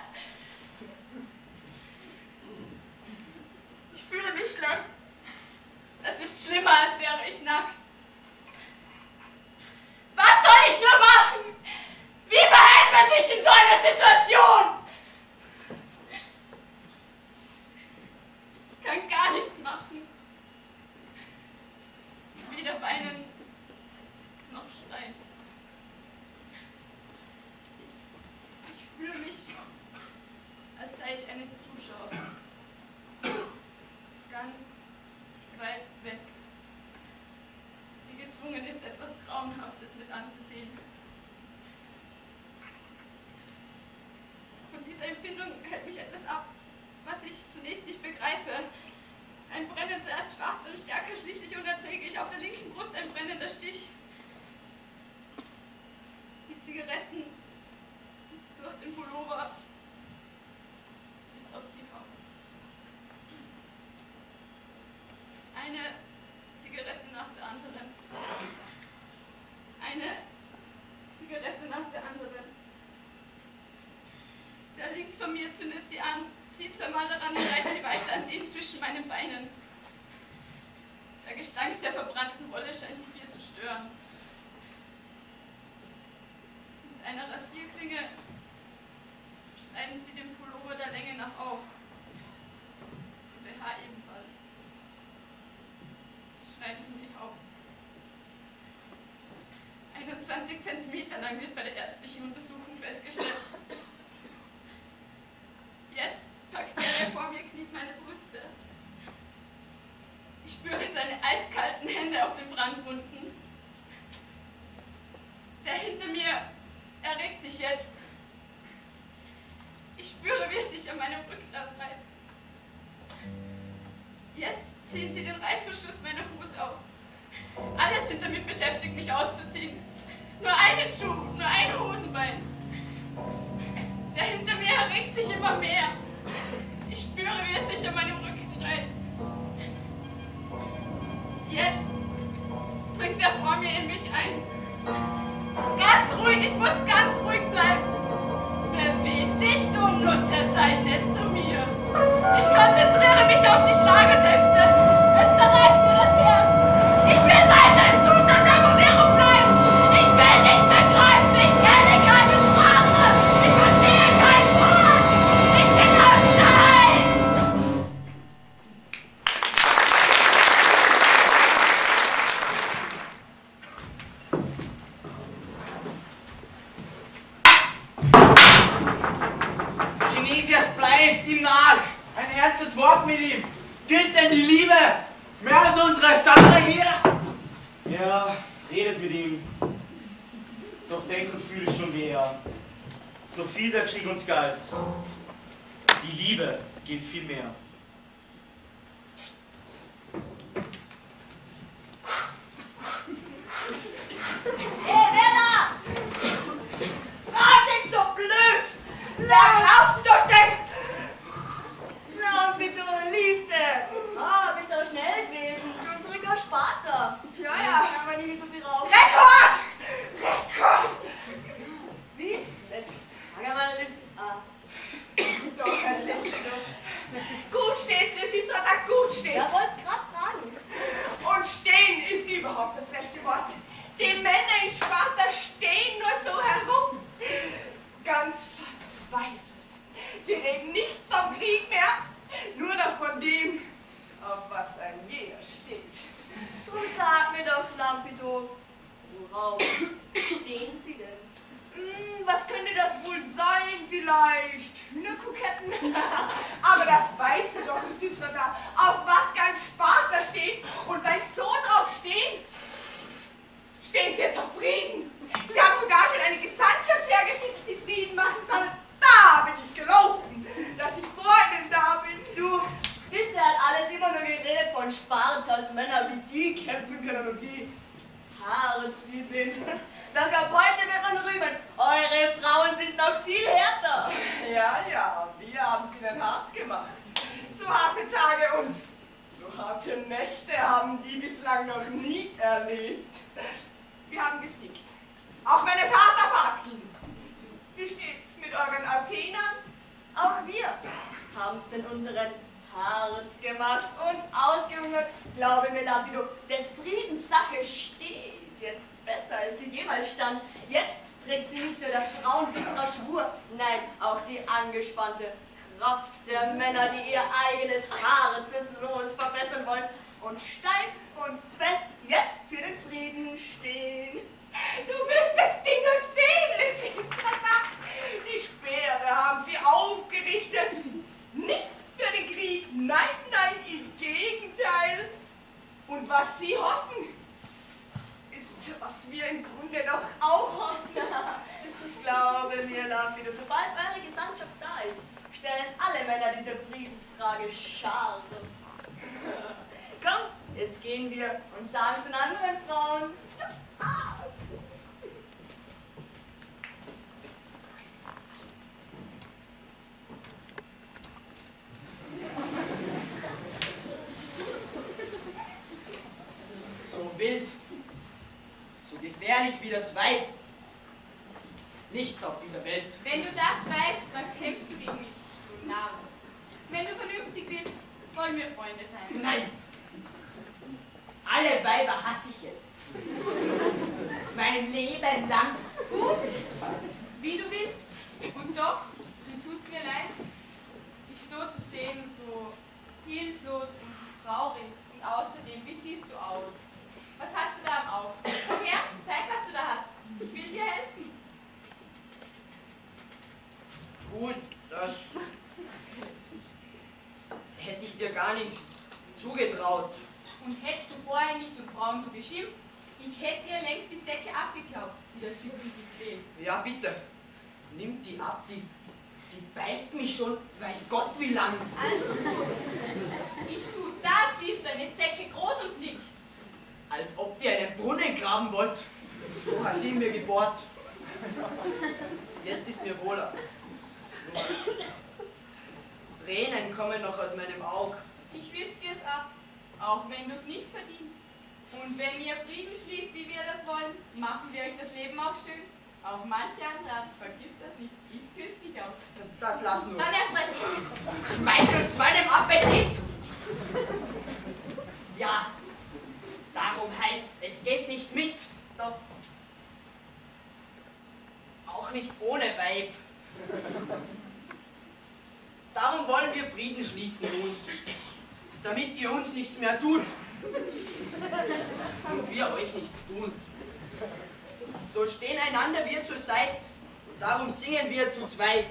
Ich fühle mich schlecht. Das ist schlimmer, als wäre ich nackt. Was soll ich nur machen? Wie verhält man sich in so einer Situation? Ich kann gar nichts machen. Weder weinen noch schreien. Ich, ich fühle mich, als sei ich eine Zuschauerin. Ganz weit weg. Die gezwungen ist, etwas Grauenhaftes mit anzusehen. Von dieser Empfindung hält mich etwas ab, was ich zunächst nicht begreife. Ein Brennen zuerst schwach, dann stärker, schließlich unerträglich. Auf der linken Brust ein brennender Stich. Die Zigaretten durch den Pullover bis auf die Haut. Eine Zigarette nach der anderen. Eine Zigarette nach der anderen. Der links von mir zündet sie an, zieht zweimal daran und reicht sie weiter an den zwischen meinen Beinen. Der Gestank der verbrannten Wolle scheint mich hier zu stören. Mit einer Rasierklinge schneiden sie den Pullover der Länge nach auf. Den B H ebenfalls. Sie schneiden in die Haut. einundzwanzig Zentimeter lang wird bei der ärztlichen Untersuchung festgestellt. Jetzt packt der, der vor mir kniet, meine Brüste. Ich spüre seine eiskalten Hände auf den Brandwunden. Der hinter mir erregt sich jetzt. Ich spüre, wie es sich an meinem Rückgrat reibt. Jetzt ziehen sie den Reißverschluss meiner Hose auf. Alle sind damit beschäftigt, mich auszuziehen. Nur einen Schuh, nur ein Hosenbein. Der hinter mir regt sich immer mehr. Ich spüre, wie es sich an meinem Rücken reibt. Jetzt dringt er vor mir in mich ein. Ganz ruhig, ich muss ganz ruhig bleiben. Beweg dich, du Nutte, sei nett zu mir. Ich konzentriere mich auf die Schlagertexte. Es zerreißt mir das Herz. Ich will weiter im Zustand der Verwirrung bleiben. Ich will nicht begreifen. Ich kenne keine Sprache. Ich verstehe kein Wort. Ich bin aus Stein. Genesias, bleib ihm nach! Ein ernstes Wort mit ihm! Gilt denn die Liebe mehr als unsere Sache hier? Ja, redet mit ihm. Doch denk und fühle schon wie er. So viel der Krieg uns galt. Die Liebe gilt viel mehr. Hey, wer da? Frag nicht so blöd! Wer glaubst du denn? Na, bitte, Liebste! Ah, bist du schnell gewesen. Schon zurück aus Sparta. Ja, ja. Da haben wir nie so viel Raum. Rekord! Rekord! Wie? Jetzt sag einmal, Liz. Ah. Doch, Herr Sechster. Gut stehst, Lysistra, gut stehst. Ja, wollte gerade fragen. Und stehen ist überhaupt das rechte Wort. Die Männer in Sparta stehen nur so herum. Ganz verzweifelt. Sie reden nichts vom Krieg mehr, nur noch von dem, auf was ein jeder steht. Du sag mir doch, Lampido, worauf stehen Sie denn? Hm, was könnte das wohl sein? Vielleicht Hühnerkoketten? Aber das weißt du doch, Lysistra, auf was ganz Sparta steht. Und weil Sie so drauf stehen, stehen Sie jetzt auf Frieden. Sie haben sogar schon eine Gesandtschaft hergeschickt, die Frieden machen soll. Da bin ich gelaufen, dass ich vor Ihnen da bin. Du, bisher hat alles immer nur geredet von Spartas Männer, wie die kämpfen können und wie hart die sind. Doch ab heute wird man rühmen, eure Frauen sind noch viel härter. Ja, ja, wir haben sie dann hart gemacht. So harte Tage und so harte Nächte haben die bislang noch nie erlebt. Wir haben gesiegt, auch wenn es hart auf hart ging. Wie steht's mit euren Athenern? Auch wir haben es denn unseren hart gemacht und ausgehungert. Glaube mir, Lampido, des Friedens Sache steht jetzt besser, als sie jemals stand. Jetzt trägt sie nicht nur der Frauen bitterer Schwur, nein, auch die angespannte Kraft der Männer, die ihr eigenes hartes Los verbessern wollen und steif und fest jetzt für den Frieden stehen. Du müsstest die nur sehen, Lysistra. Die Speere haben sie aufgerichtet. Nicht für den Krieg, nein, nein, im Gegenteil. Und was sie hoffen, ist, was wir im Grunde doch auch hoffen. Ich glaube mir, Lampido, sobald eure Gesandtschaft da ist, stellen alle Männer diese Friedensfrage scharf. Komm, jetzt gehen wir und sagen es den anderen Frauen. So wild, so gefährlich wie das Weib, ist nichts auf dieser Welt. Wenn du das weißt, was kämpfst du gegen mich, du Narr? Wenn du vernünftig bist, wollen wir Freunde sein. Nein! Alle Weiber hasse ich jetzt. Mein Leben lang. Gut, wie du willst. Und doch, du tust mir leid, dich so zu sehen, so hilflos und traurig. Und außerdem, wie siehst du aus? Was hast du da am Auge? Komm her, zeig, was du da hast. Ich will dir helfen. Gut, das hätte ich dir gar nicht zugetraut. Und hättest du vorher nicht uns Frauen so beschimpft, ich hätte dir längst die Zecke abgeklappt, die da sitzt und dich quält. Ja, bitte. Nimm die ab, die, die beißt mich schon, weiß Gott wie lang. Also gut. Ich tu's, da siehst du eine Zecke groß und dick. Als ob die einen Brunnen graben wollt. So hat die mir gebohrt. Jetzt ist mir wohler. Tränen kommen noch aus meinem Auge. Ich wisch dir's ab, auch wenn du's nicht verdienst. Und wenn ihr Frieden schließt, wie wir das wollen, machen wir euch das Leben auch schön. Auch manche andere, vergiss das nicht. Ich küsse dich auch. Das lass nur. Dann erst mal. Schmeichelst meinem Appetit? Ja, darum heißt's, es geht nicht mit. Doch auch nicht ohne Weib. Darum wollen wir Frieden schließen nun, damit ihr uns nichts mehr tut und wir euch nichts tun. So stehen einander wir zur Seite und darum singen wir zu zweit.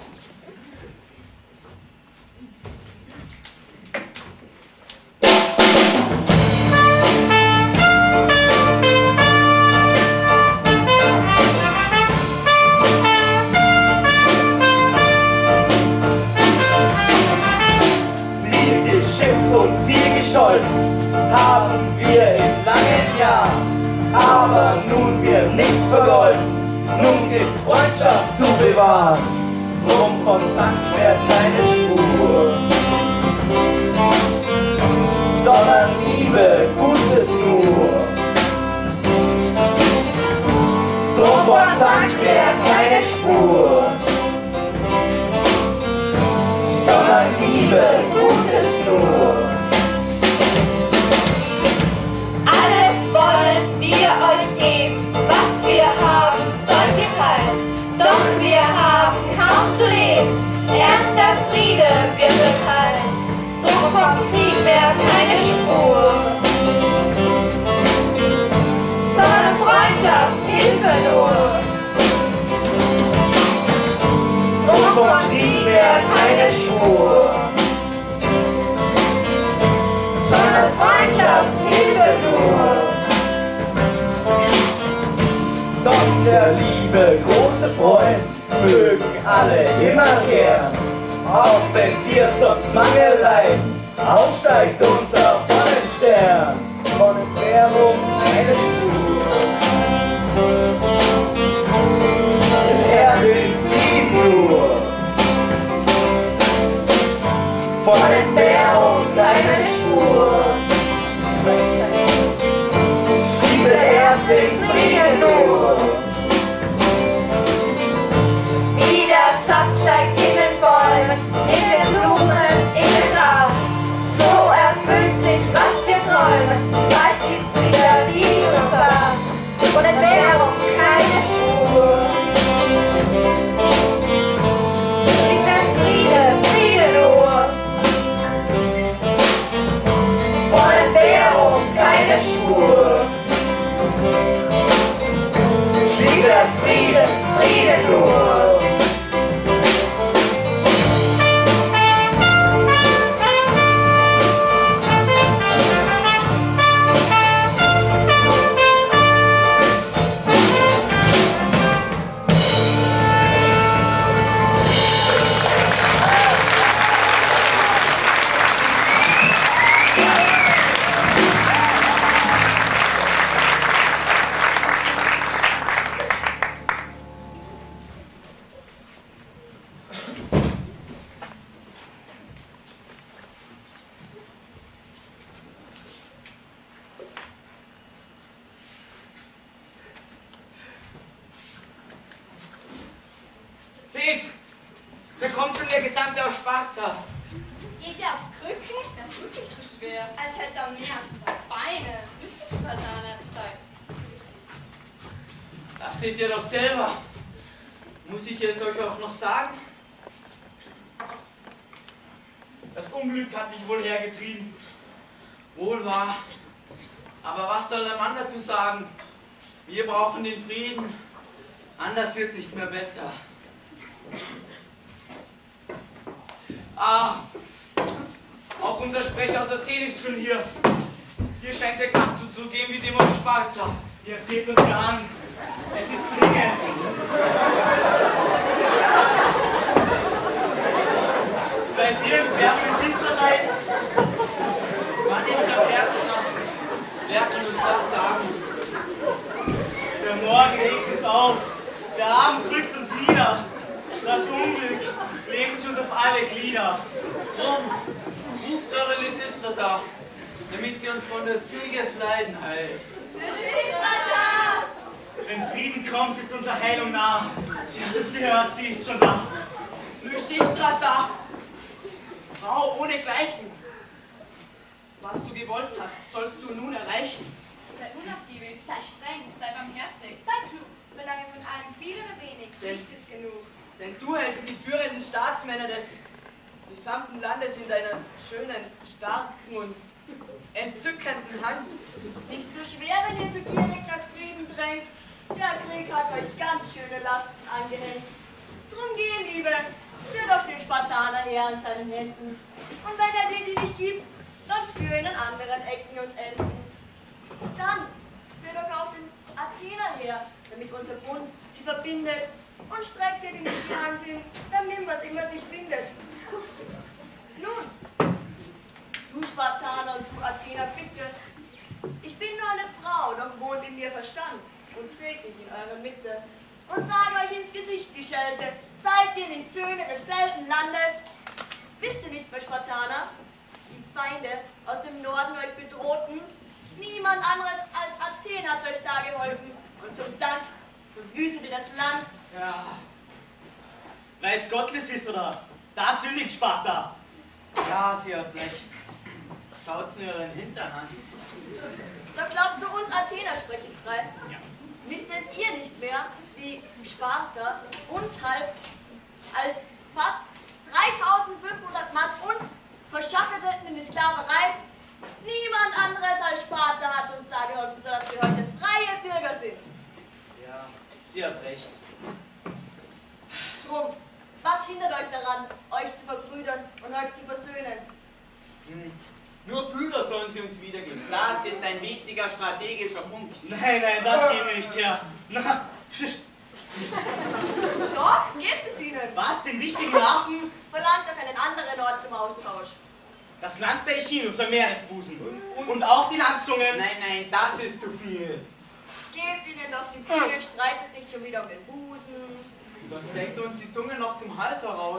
Und viel gescholten haben wir in langen Jahren, aber nun wird nichts vergolden, nun gibt's Freundschaft zu bewahren, drum von Sankt mehr keine Spur, sondern Liebe, Gutes nur. Drum von Sankt mehr keine Spur, sondern Liebe, Gutes nur. Alles wollen wir euch geben, was wir haben, sollt ihr teilen. Doch wir haben kaum zu leben, erst der Friede wird es heilen. Drum vom Krieg mehr keine Spur, sondern Freundschaft, Hilfe nur. Drum vom Krieg mehr keine Spur, sondern Freundschaft, Hilfe nur. Doch der liebe große Freund mögen alle immer gern, auch wenn wir sonst Mangel leiden, aufsteigt unser Sonnenstern, von Entbehrung keine Spur. Schließen erst den Frieden nur, von Entbehrung keine Spur. Schließe erst den Frieden nur. Wie der Saft steigt in den Bäumen, in den Blumen, in den Gras. So erfüllt sich, was wir träumen, bald gibt's wieder dies und das. Von Entbehrung keine Spur. Schließt erst Friede, Friede nur. Von Entbehrung keine Spur. Schließt erst Friede, Friede nur. Seht, da kommt schon der Gesandte aus Sparta. Geht ihr auf Krücken? Dann tut sich so schwer. Als hätte er mehr als zwei Beine. Richtig Spartaner Zeit. Das seht ihr doch selber. Muss ich es euch auch noch sagen? Das Unglück hat dich wohl hergetrieben. Wohl wahr. Aber was soll der Mann dazu sagen? Wir brauchen den Frieden. Anders wird es nicht mehr besser. Ah, auch unser Sprecher aus Athen ist schon hier. Hier scheint es ja glatt zuzugehen wie dem aus Sparta. Ihr seht uns ja an. Es ist dringend. Weiß irgendwer, wie es ist, oder ist? Wann ist der Herbst noch? Wer kann uns das sagen? auf. Der Abend drückt uns nieder. Das Unglück legt sich uns auf alle Glieder. Drum, ruft eure Lysistrata, damit sie uns von des Krieges Leiden heilt. Lysistrata! Wenn Frieden kommt, ist unsere Heilung nah. Sie hat es gehört, sie ist schon da. Lysistrata! Frau ohnegleichen! Was du gewollt hast, sollst du nun erreichen. Sei unaufgiebig, sei streng, sei barmherzig. Sei klug, verlange von allem viel oder wenig, nichts ist genug. Denn du hältst die führenden Staatsmänner des gesamten Landes in deiner schönen, starken und entzückenden Hand. Nicht so schwer, wenn ihr so gierig nach Frieden drängt. Der Krieg hat euch ganz schöne Lasten angehängt. Drum geh, Liebe, führ doch den Spartaner her an seinen Händen. Und wenn er dir die nicht gibt, dann führ ihn an anderen Ecken und Enden. Dann führ doch auch den Athener her, damit unser Bund sie verbindet. Und streck dir die nicht die Hand hin, dann nimm, was immer sich findet. Nun, du Spartaner und du Athener, bitte. Ich bin nur eine Frau, doch wohnt in mir Verstand und trägt dich in eurer Mitte. Und sage euch ins Gesicht die Schelte, seid ihr nicht Söhne desselben Landes? Wisst ihr nicht mehr, Spartaner? Die Feinde aus dem Norden euch bedrohten? Niemand anderes als Athen hat euch da geholfen. Und zum Dank verwüstet ihr das Land. Ja. Weiß Gott, Lysistrata, da sündigt Sparta. Ja, sie hat recht. Schaut's nur ihren Hintern an. Da glaubst du, uns Athener sprechen frei? Ja. Wisst denn ihr nicht mehr, wie Sparta uns halb als fast dreitausendfünfhundert Mann uns verschachert hätten in die Sklaverei? Niemand anderes als Sparta hat uns da geholfen, sodass wir heute freie Bürger sind. Ja, sie hat recht. Drum, was hindert euch daran, euch zu verbrüdern und euch zu versöhnen? Hm. Nur Brüder sollen sie uns wiedergeben. Das ist ein wichtiger strategischer Punkt. Nein, nein, das geht nicht, Herr. Na. Doch, gebt es ihnen. Was, den wichtigen Hafen? Verlangt doch einen anderen Ort zum Austausch. Das Land bei Chinos am Meeresbusen. Und auch die Landzungen. Nein, nein, das ist zu viel. Gebt ihnen doch die Zunge, streitet nicht schon wieder um den Busen. Sonst hängt uns die Zunge noch zum Hals heraus.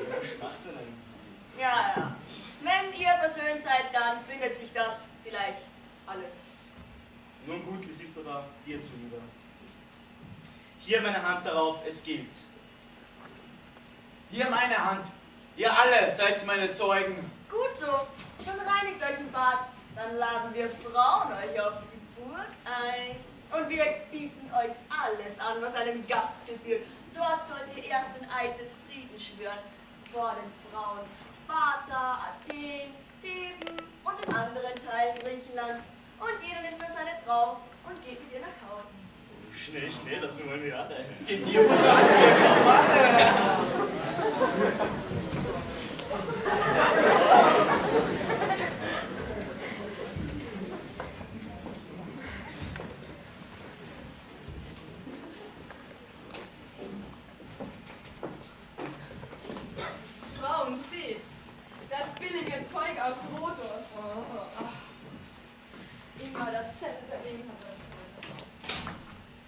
Ja, ja. Wenn ihr versöhnt seid, dann findet sich das vielleicht alles. Nun gut, Lysistrata, dir zuliebe. Hier meine Hand darauf, es gilt. Hier meine Hand. Ihr alle seid meine Zeugen. Gut so, dann reinigt euch ein Bad. Dann laden wir Frauen euch auf die Burg ein. Und wir bieten euch alles an, was einem Gast gebührt. Dort sollt ihr erst den Eid des Friedens schwören. Vor den Frauen Sparta, Athen, Theben und in anderen Teilen Griechenlands. Und jeder nimmt nur seine Frau und geht mit ihr nach Hause. Schnell, schnell, das wollen wir alle. Geht dir voran, wir kommen alle. Frauen, seht, das billige Zeug aus Rhodos. Oh, ach. Immer dasselbe, immer dasselbe.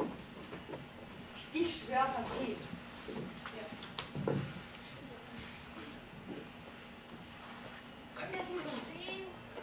Ich schwöre auf Athen. Ja. Könnt ihr sie nun sehen?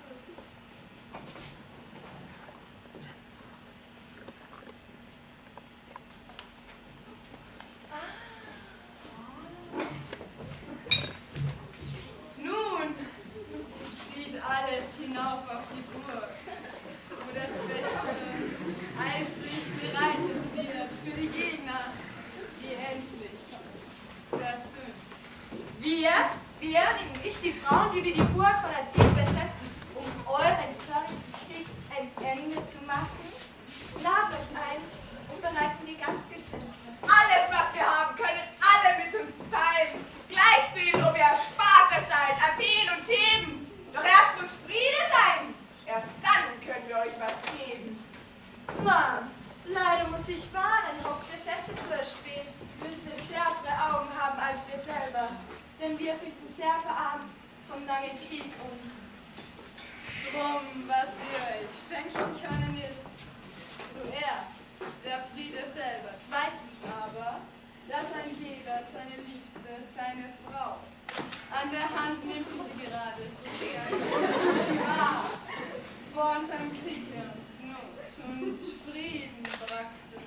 Nun sieht alles hinauf auf die Burg, wo das Fest schon eifrig bereitet wird für die Gegner, die endlich versöhnt. Wir, wir, nicht die Frauen, die wir die Burg von Athen besetzen, um euren Zornkrieg ein Ende zu machen, ladet euch ein und bereiten die Gastgeschenke. Alles, was wir haben, können alle mit uns teilen. Gleich viel, ob ihr Sparta seid, Athen und Theben. Doch erst muss Friede sein. Erst dann können wir euch was geben. Mann, leider muss ich warnen, hofft ihr Schätze zu erspähen, müsst ihr schärfere Augen haben als wir selber, denn wir finden sehr verarmt vom langen Krieg uns. Drum, was wir euch schenken können, ist zuerst der Friede selber. Zweitens aber, dass ein jeder seine Liebste, seine Frau, an der Hand nimmt und sie gerade so sehr, wie sie war, vor unserem Krieg, der uns Not und Frieden brachte.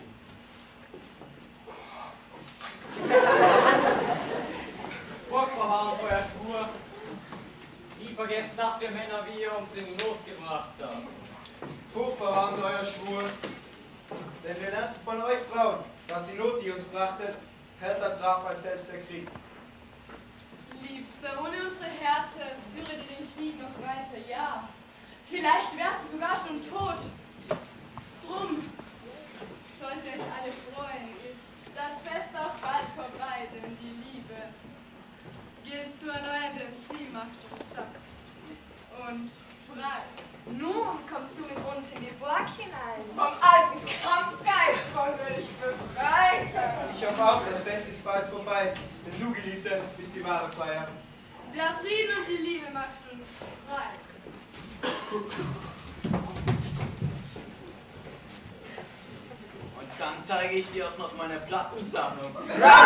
Furchtbar war uns euer Schwur. Nie vergessen, dass wir Männer wir uns in Not gebracht haben. Furchtbar war uns euer Schwur, denn wir lernten von euch Frauen, dass die Not, die uns brachte, härter traf als selbst der Krieg. Liebster, ohne unsere Härte führe dir den Krieg noch weiter, ja. Vielleicht wärst du sogar schon tot. Drum sollte euch alle freuen, ist das Fest auch bald vorbei, denn die Liebe gilt zu erneuern, denn sie macht uns satt und frei. Nun kommst du mit uns in die Burg hinein. Vom alten Kampfgeist wollen wir dich befreien. Ich hoffe auch, das Fest ist bald vorbei, denn du, Geliebte, bist die wahre Feier. Der Frieden und die Liebe macht uns frei. Und dann zeige ich dir auch noch meine Plattensammlung.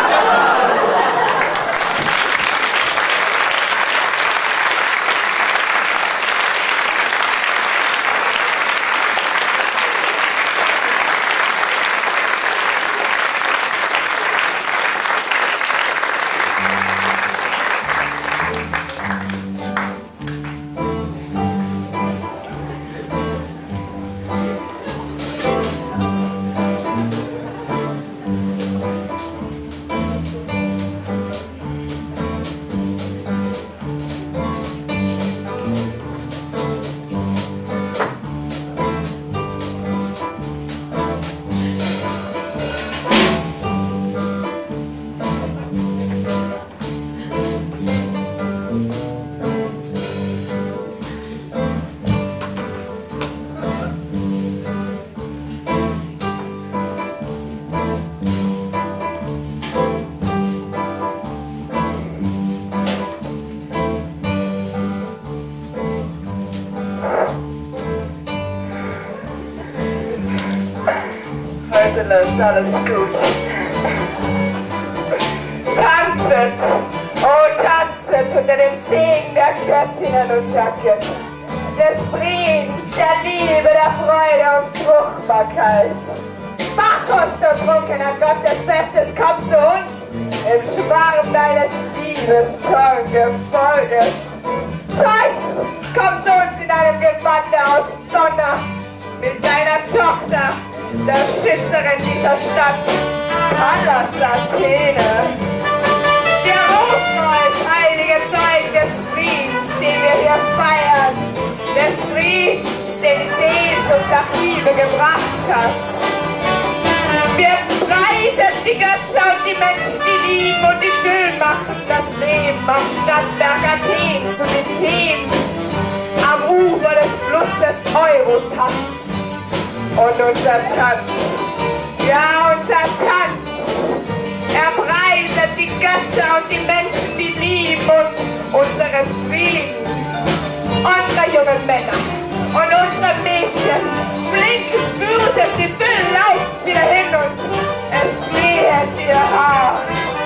Heute läuft alles gut. Tanzet, oh tanzet unter dem Segen der Göttinnen und der Götter, des Friedens, der Liebe, der Freude und Fruchtbarkeit. Bacchus, du trunkener Gott des Festes, komm zu uns im Schwarm deines liebestollen Volkes. Zeus, komm zu uns in einem Gewande aus Donner mit deiner Tochter, der Schützerin dieser Stadt, Pallas Athene. Wir rufen euch, heilige Zeugen des Friedens, den wir hier feiern, des Friedens, den die Sehnsucht nach Liebe gebracht hat. Wir preisen die Götter und die Menschen, die lieben und die schön machen das Leben am Stadtberg Athens und in Themen, am Ufer des Flusses Eurotas. Und unser Tanz, ja unser Tanz, er preiset die Götter und die Menschen, die lieben und unseren Frieden, unsere jungen Männer und unsere Mädchen, flinken Fußes, die Füllen laufen sie dahin und es weht ihr Haar.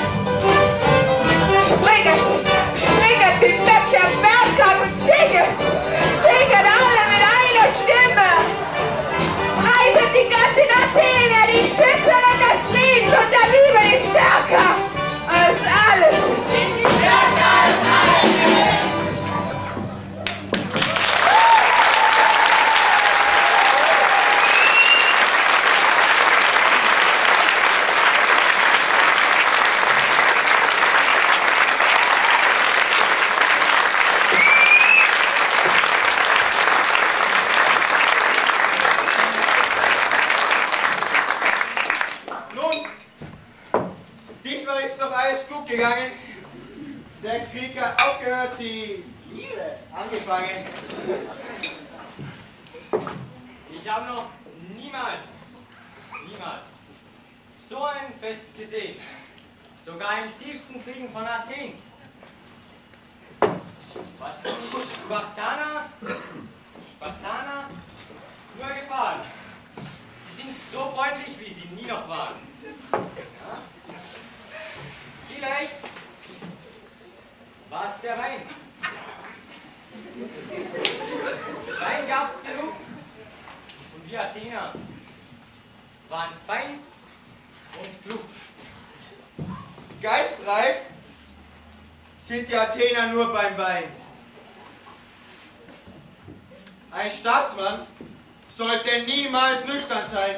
Springet, springet wie Böcke am Berggang und singet, singet alle mit einer Stimme. Preiset die Göttin Athene, die Schützerin des Friedens und der Liebe, die stärker als alles ist. Die stärker als alles ist. Gegangen. Der Krieg hat aufgehört, die Liebe angefangen. Ich habe noch niemals, niemals so ein Fest gesehen. Sogar im tiefsten Frieden von Athen. Was die Spartaner, Spartaner nur gefallen. Sie sind so freundlich, wie sie nie noch waren. Ja. Vielleicht war es der Wein. Wein gab's genug. Und wir Athener waren fein und klug. Geistreich sind die Athener nur beim Wein. Ein Staatsmann sollte niemals nüchtern sein.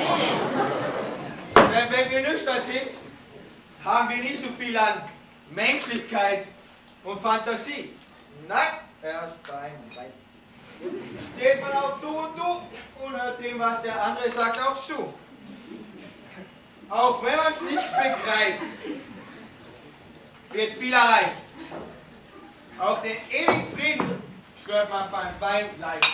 Denn wenn wir nüchtern sind, haben wir nicht so viel an Menschlichkeit und Fantasie. Nein, erst beim Wein. Steht man auf Du und Du und hört dem, was der andere sagt, auch zu. Auch wenn man es nicht begreift, wird viel erreicht. Auch den ewigen Frieden stört man beim Wein leicht.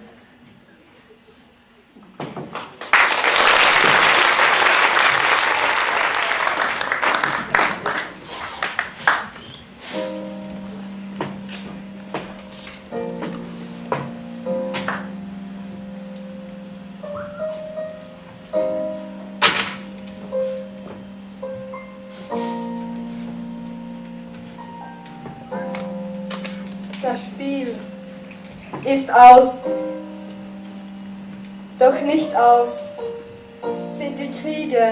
Das Spiel ist aus, doch nicht aus sind die Kriege.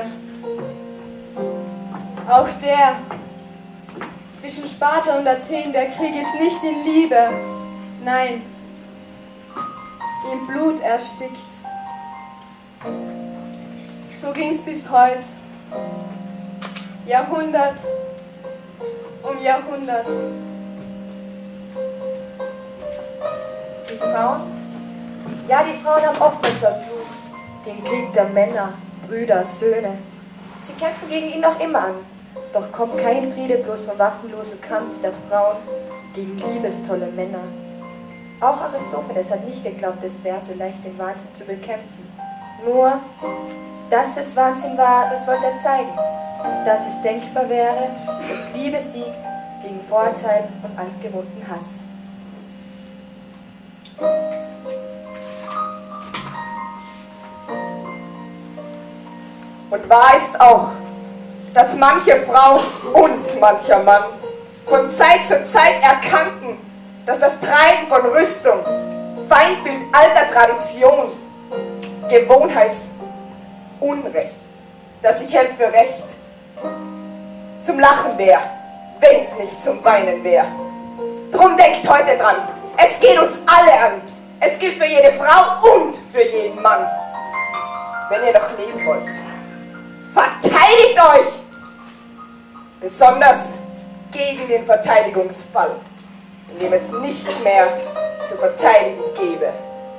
Auch der zwischen Sparta und Athen, der Krieg ist nicht in Liebe, nein, im Blut erstickt. So ging's bis heute, Jahrhundert um Jahrhundert. Die Frauen? Ja, die Frauen haben oftmals verflucht den Krieg der Männer, Brüder, Söhne. Sie kämpfen gegen ihn noch immer an. Doch kommt kein Friede bloß vom waffenlosen Kampf der Frauen gegen liebestolle Männer. Auch Aristophanes hat nicht geglaubt, es wäre so leicht, den Wahnsinn zu bekämpfen. Nur, dass es Wahnsinn war, das wollte er zeigen. Dass es denkbar wäre, dass Liebe siegt gegen Vorurteil und altgewohnten Hass. Und wahr ist auch, dass manche Frau und mancher Mann von Zeit zu Zeit erkannten, dass das Treiben von Rüstung, Feindbild alter Tradition, Gewohnheitsunrecht, das sich hält für Recht, zum Lachen wär, wenn's nicht zum Weinen wär. Drum denkt heute dran, es geht uns alle an. Es gilt für jede Frau und für jeden Mann. Wenn ihr noch leben wollt, verteidigt euch! Besonders gegen den Verteidigungsfall, in dem es nichts mehr zu verteidigen gäbe.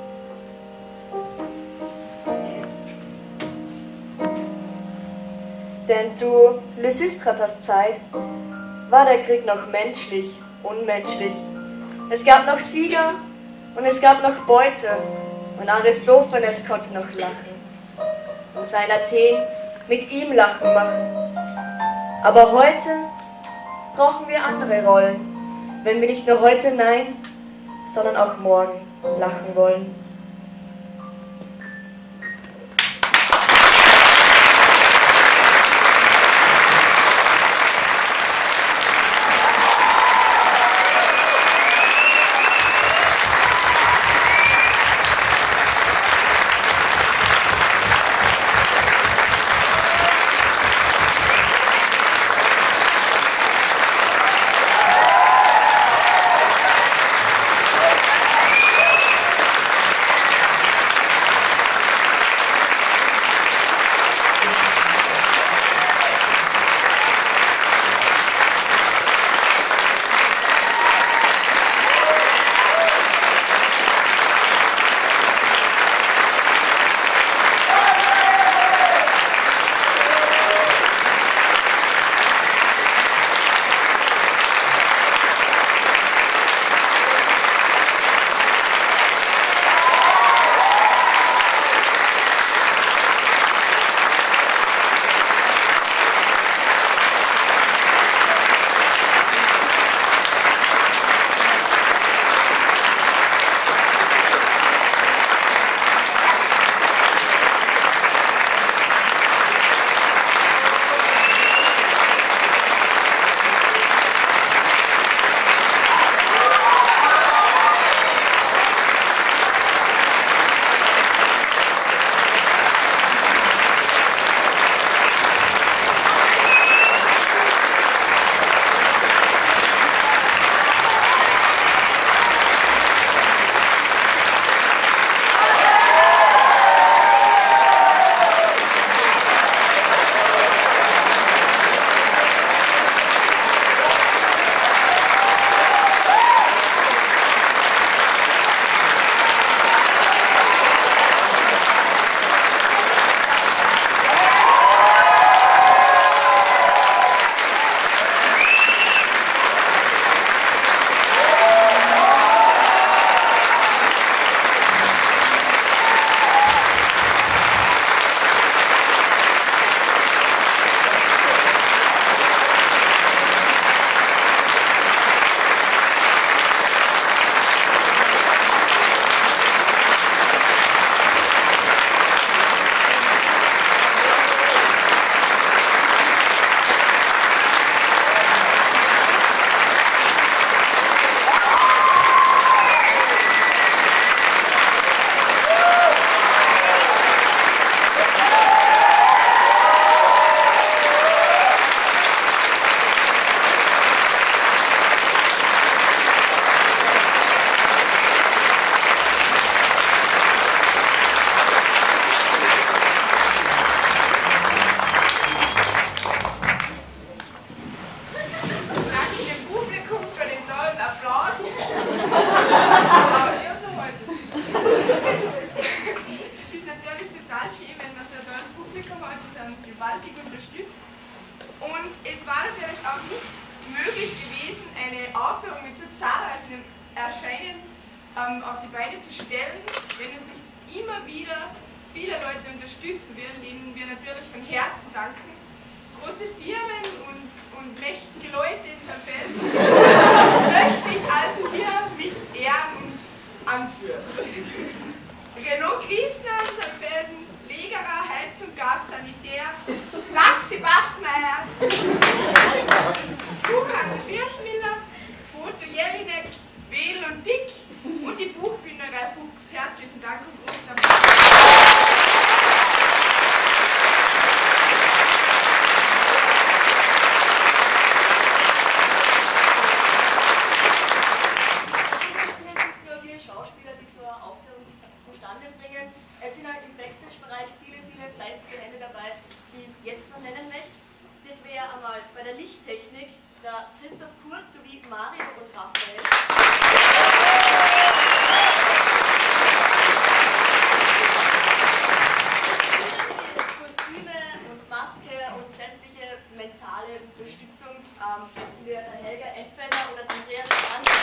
Denn zu Lysistratas Zeit war der Krieg noch menschlich, unmenschlich. Es gab noch Sieger und es gab noch Beute und Aristophanes konnte noch lachen und sein Athen mit ihm lachen machen. Aber heute brauchen wir andere Rollen, wenn wir nicht nur heute Nein, sondern auch morgen lachen wollen. Aufführung mit so zahlreichen Erscheinen ähm, auf die Beine zu stellen, wenn uns nicht immer wieder viele Leute unterstützen werden, denen wir natürlich von Herzen danken. Große Firmen und, und mächtige Leute in Saalfelden möchte ich also hier mit ehren und anführen. Renault Griesner in Saalfelden, Legerer, Heizung, Gas, Sanitär, Laxi Bachmeier, Buchhandel Birchmiller, Foto Jelinek, Wedel und Dick und die Buchbinderei Fuchs. Herzlichen Dank und großen Applaus. Es sind halt im Backstage-Bereich viele, viele fleißige Hände dabei, die ich jetzt noch nennen möchte. Das wäre einmal bei der Lichttechnik der Christoph Kurz sowie Mario und Raphael. Kostüme und Maske und sämtliche mentale Unterstützung ähm, hätten wir der Helga Entfelder oder Andreas Schwanze.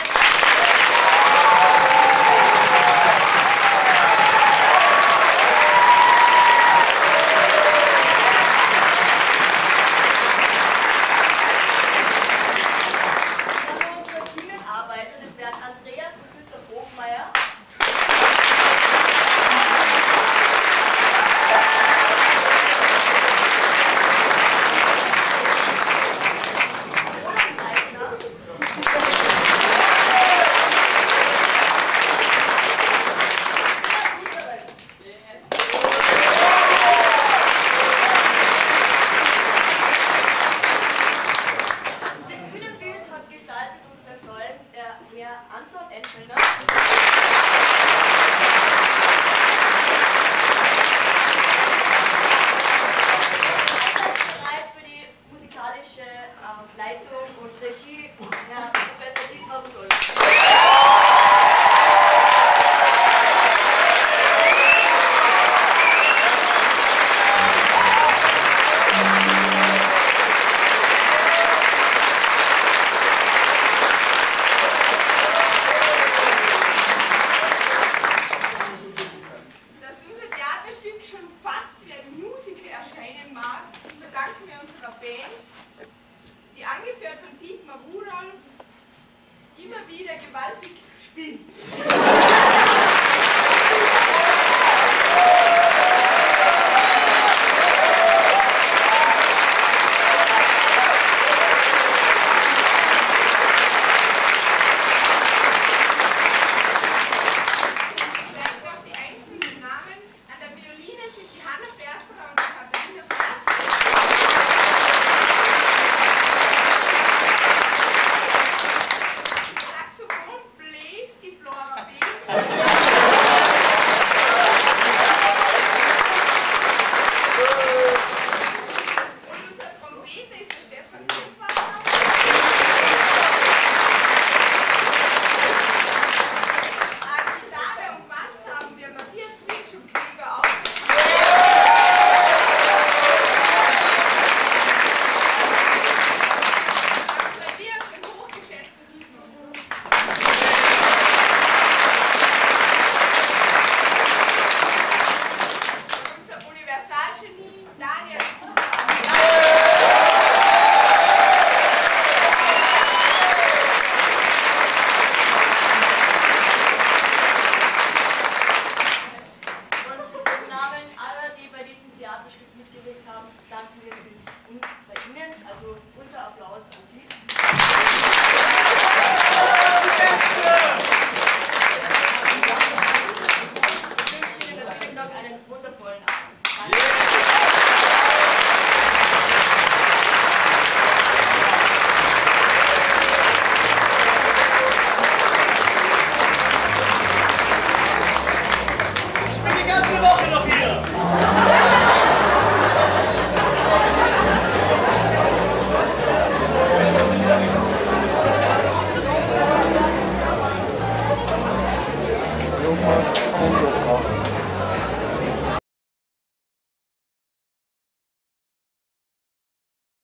immer wieder gewaltig spielt.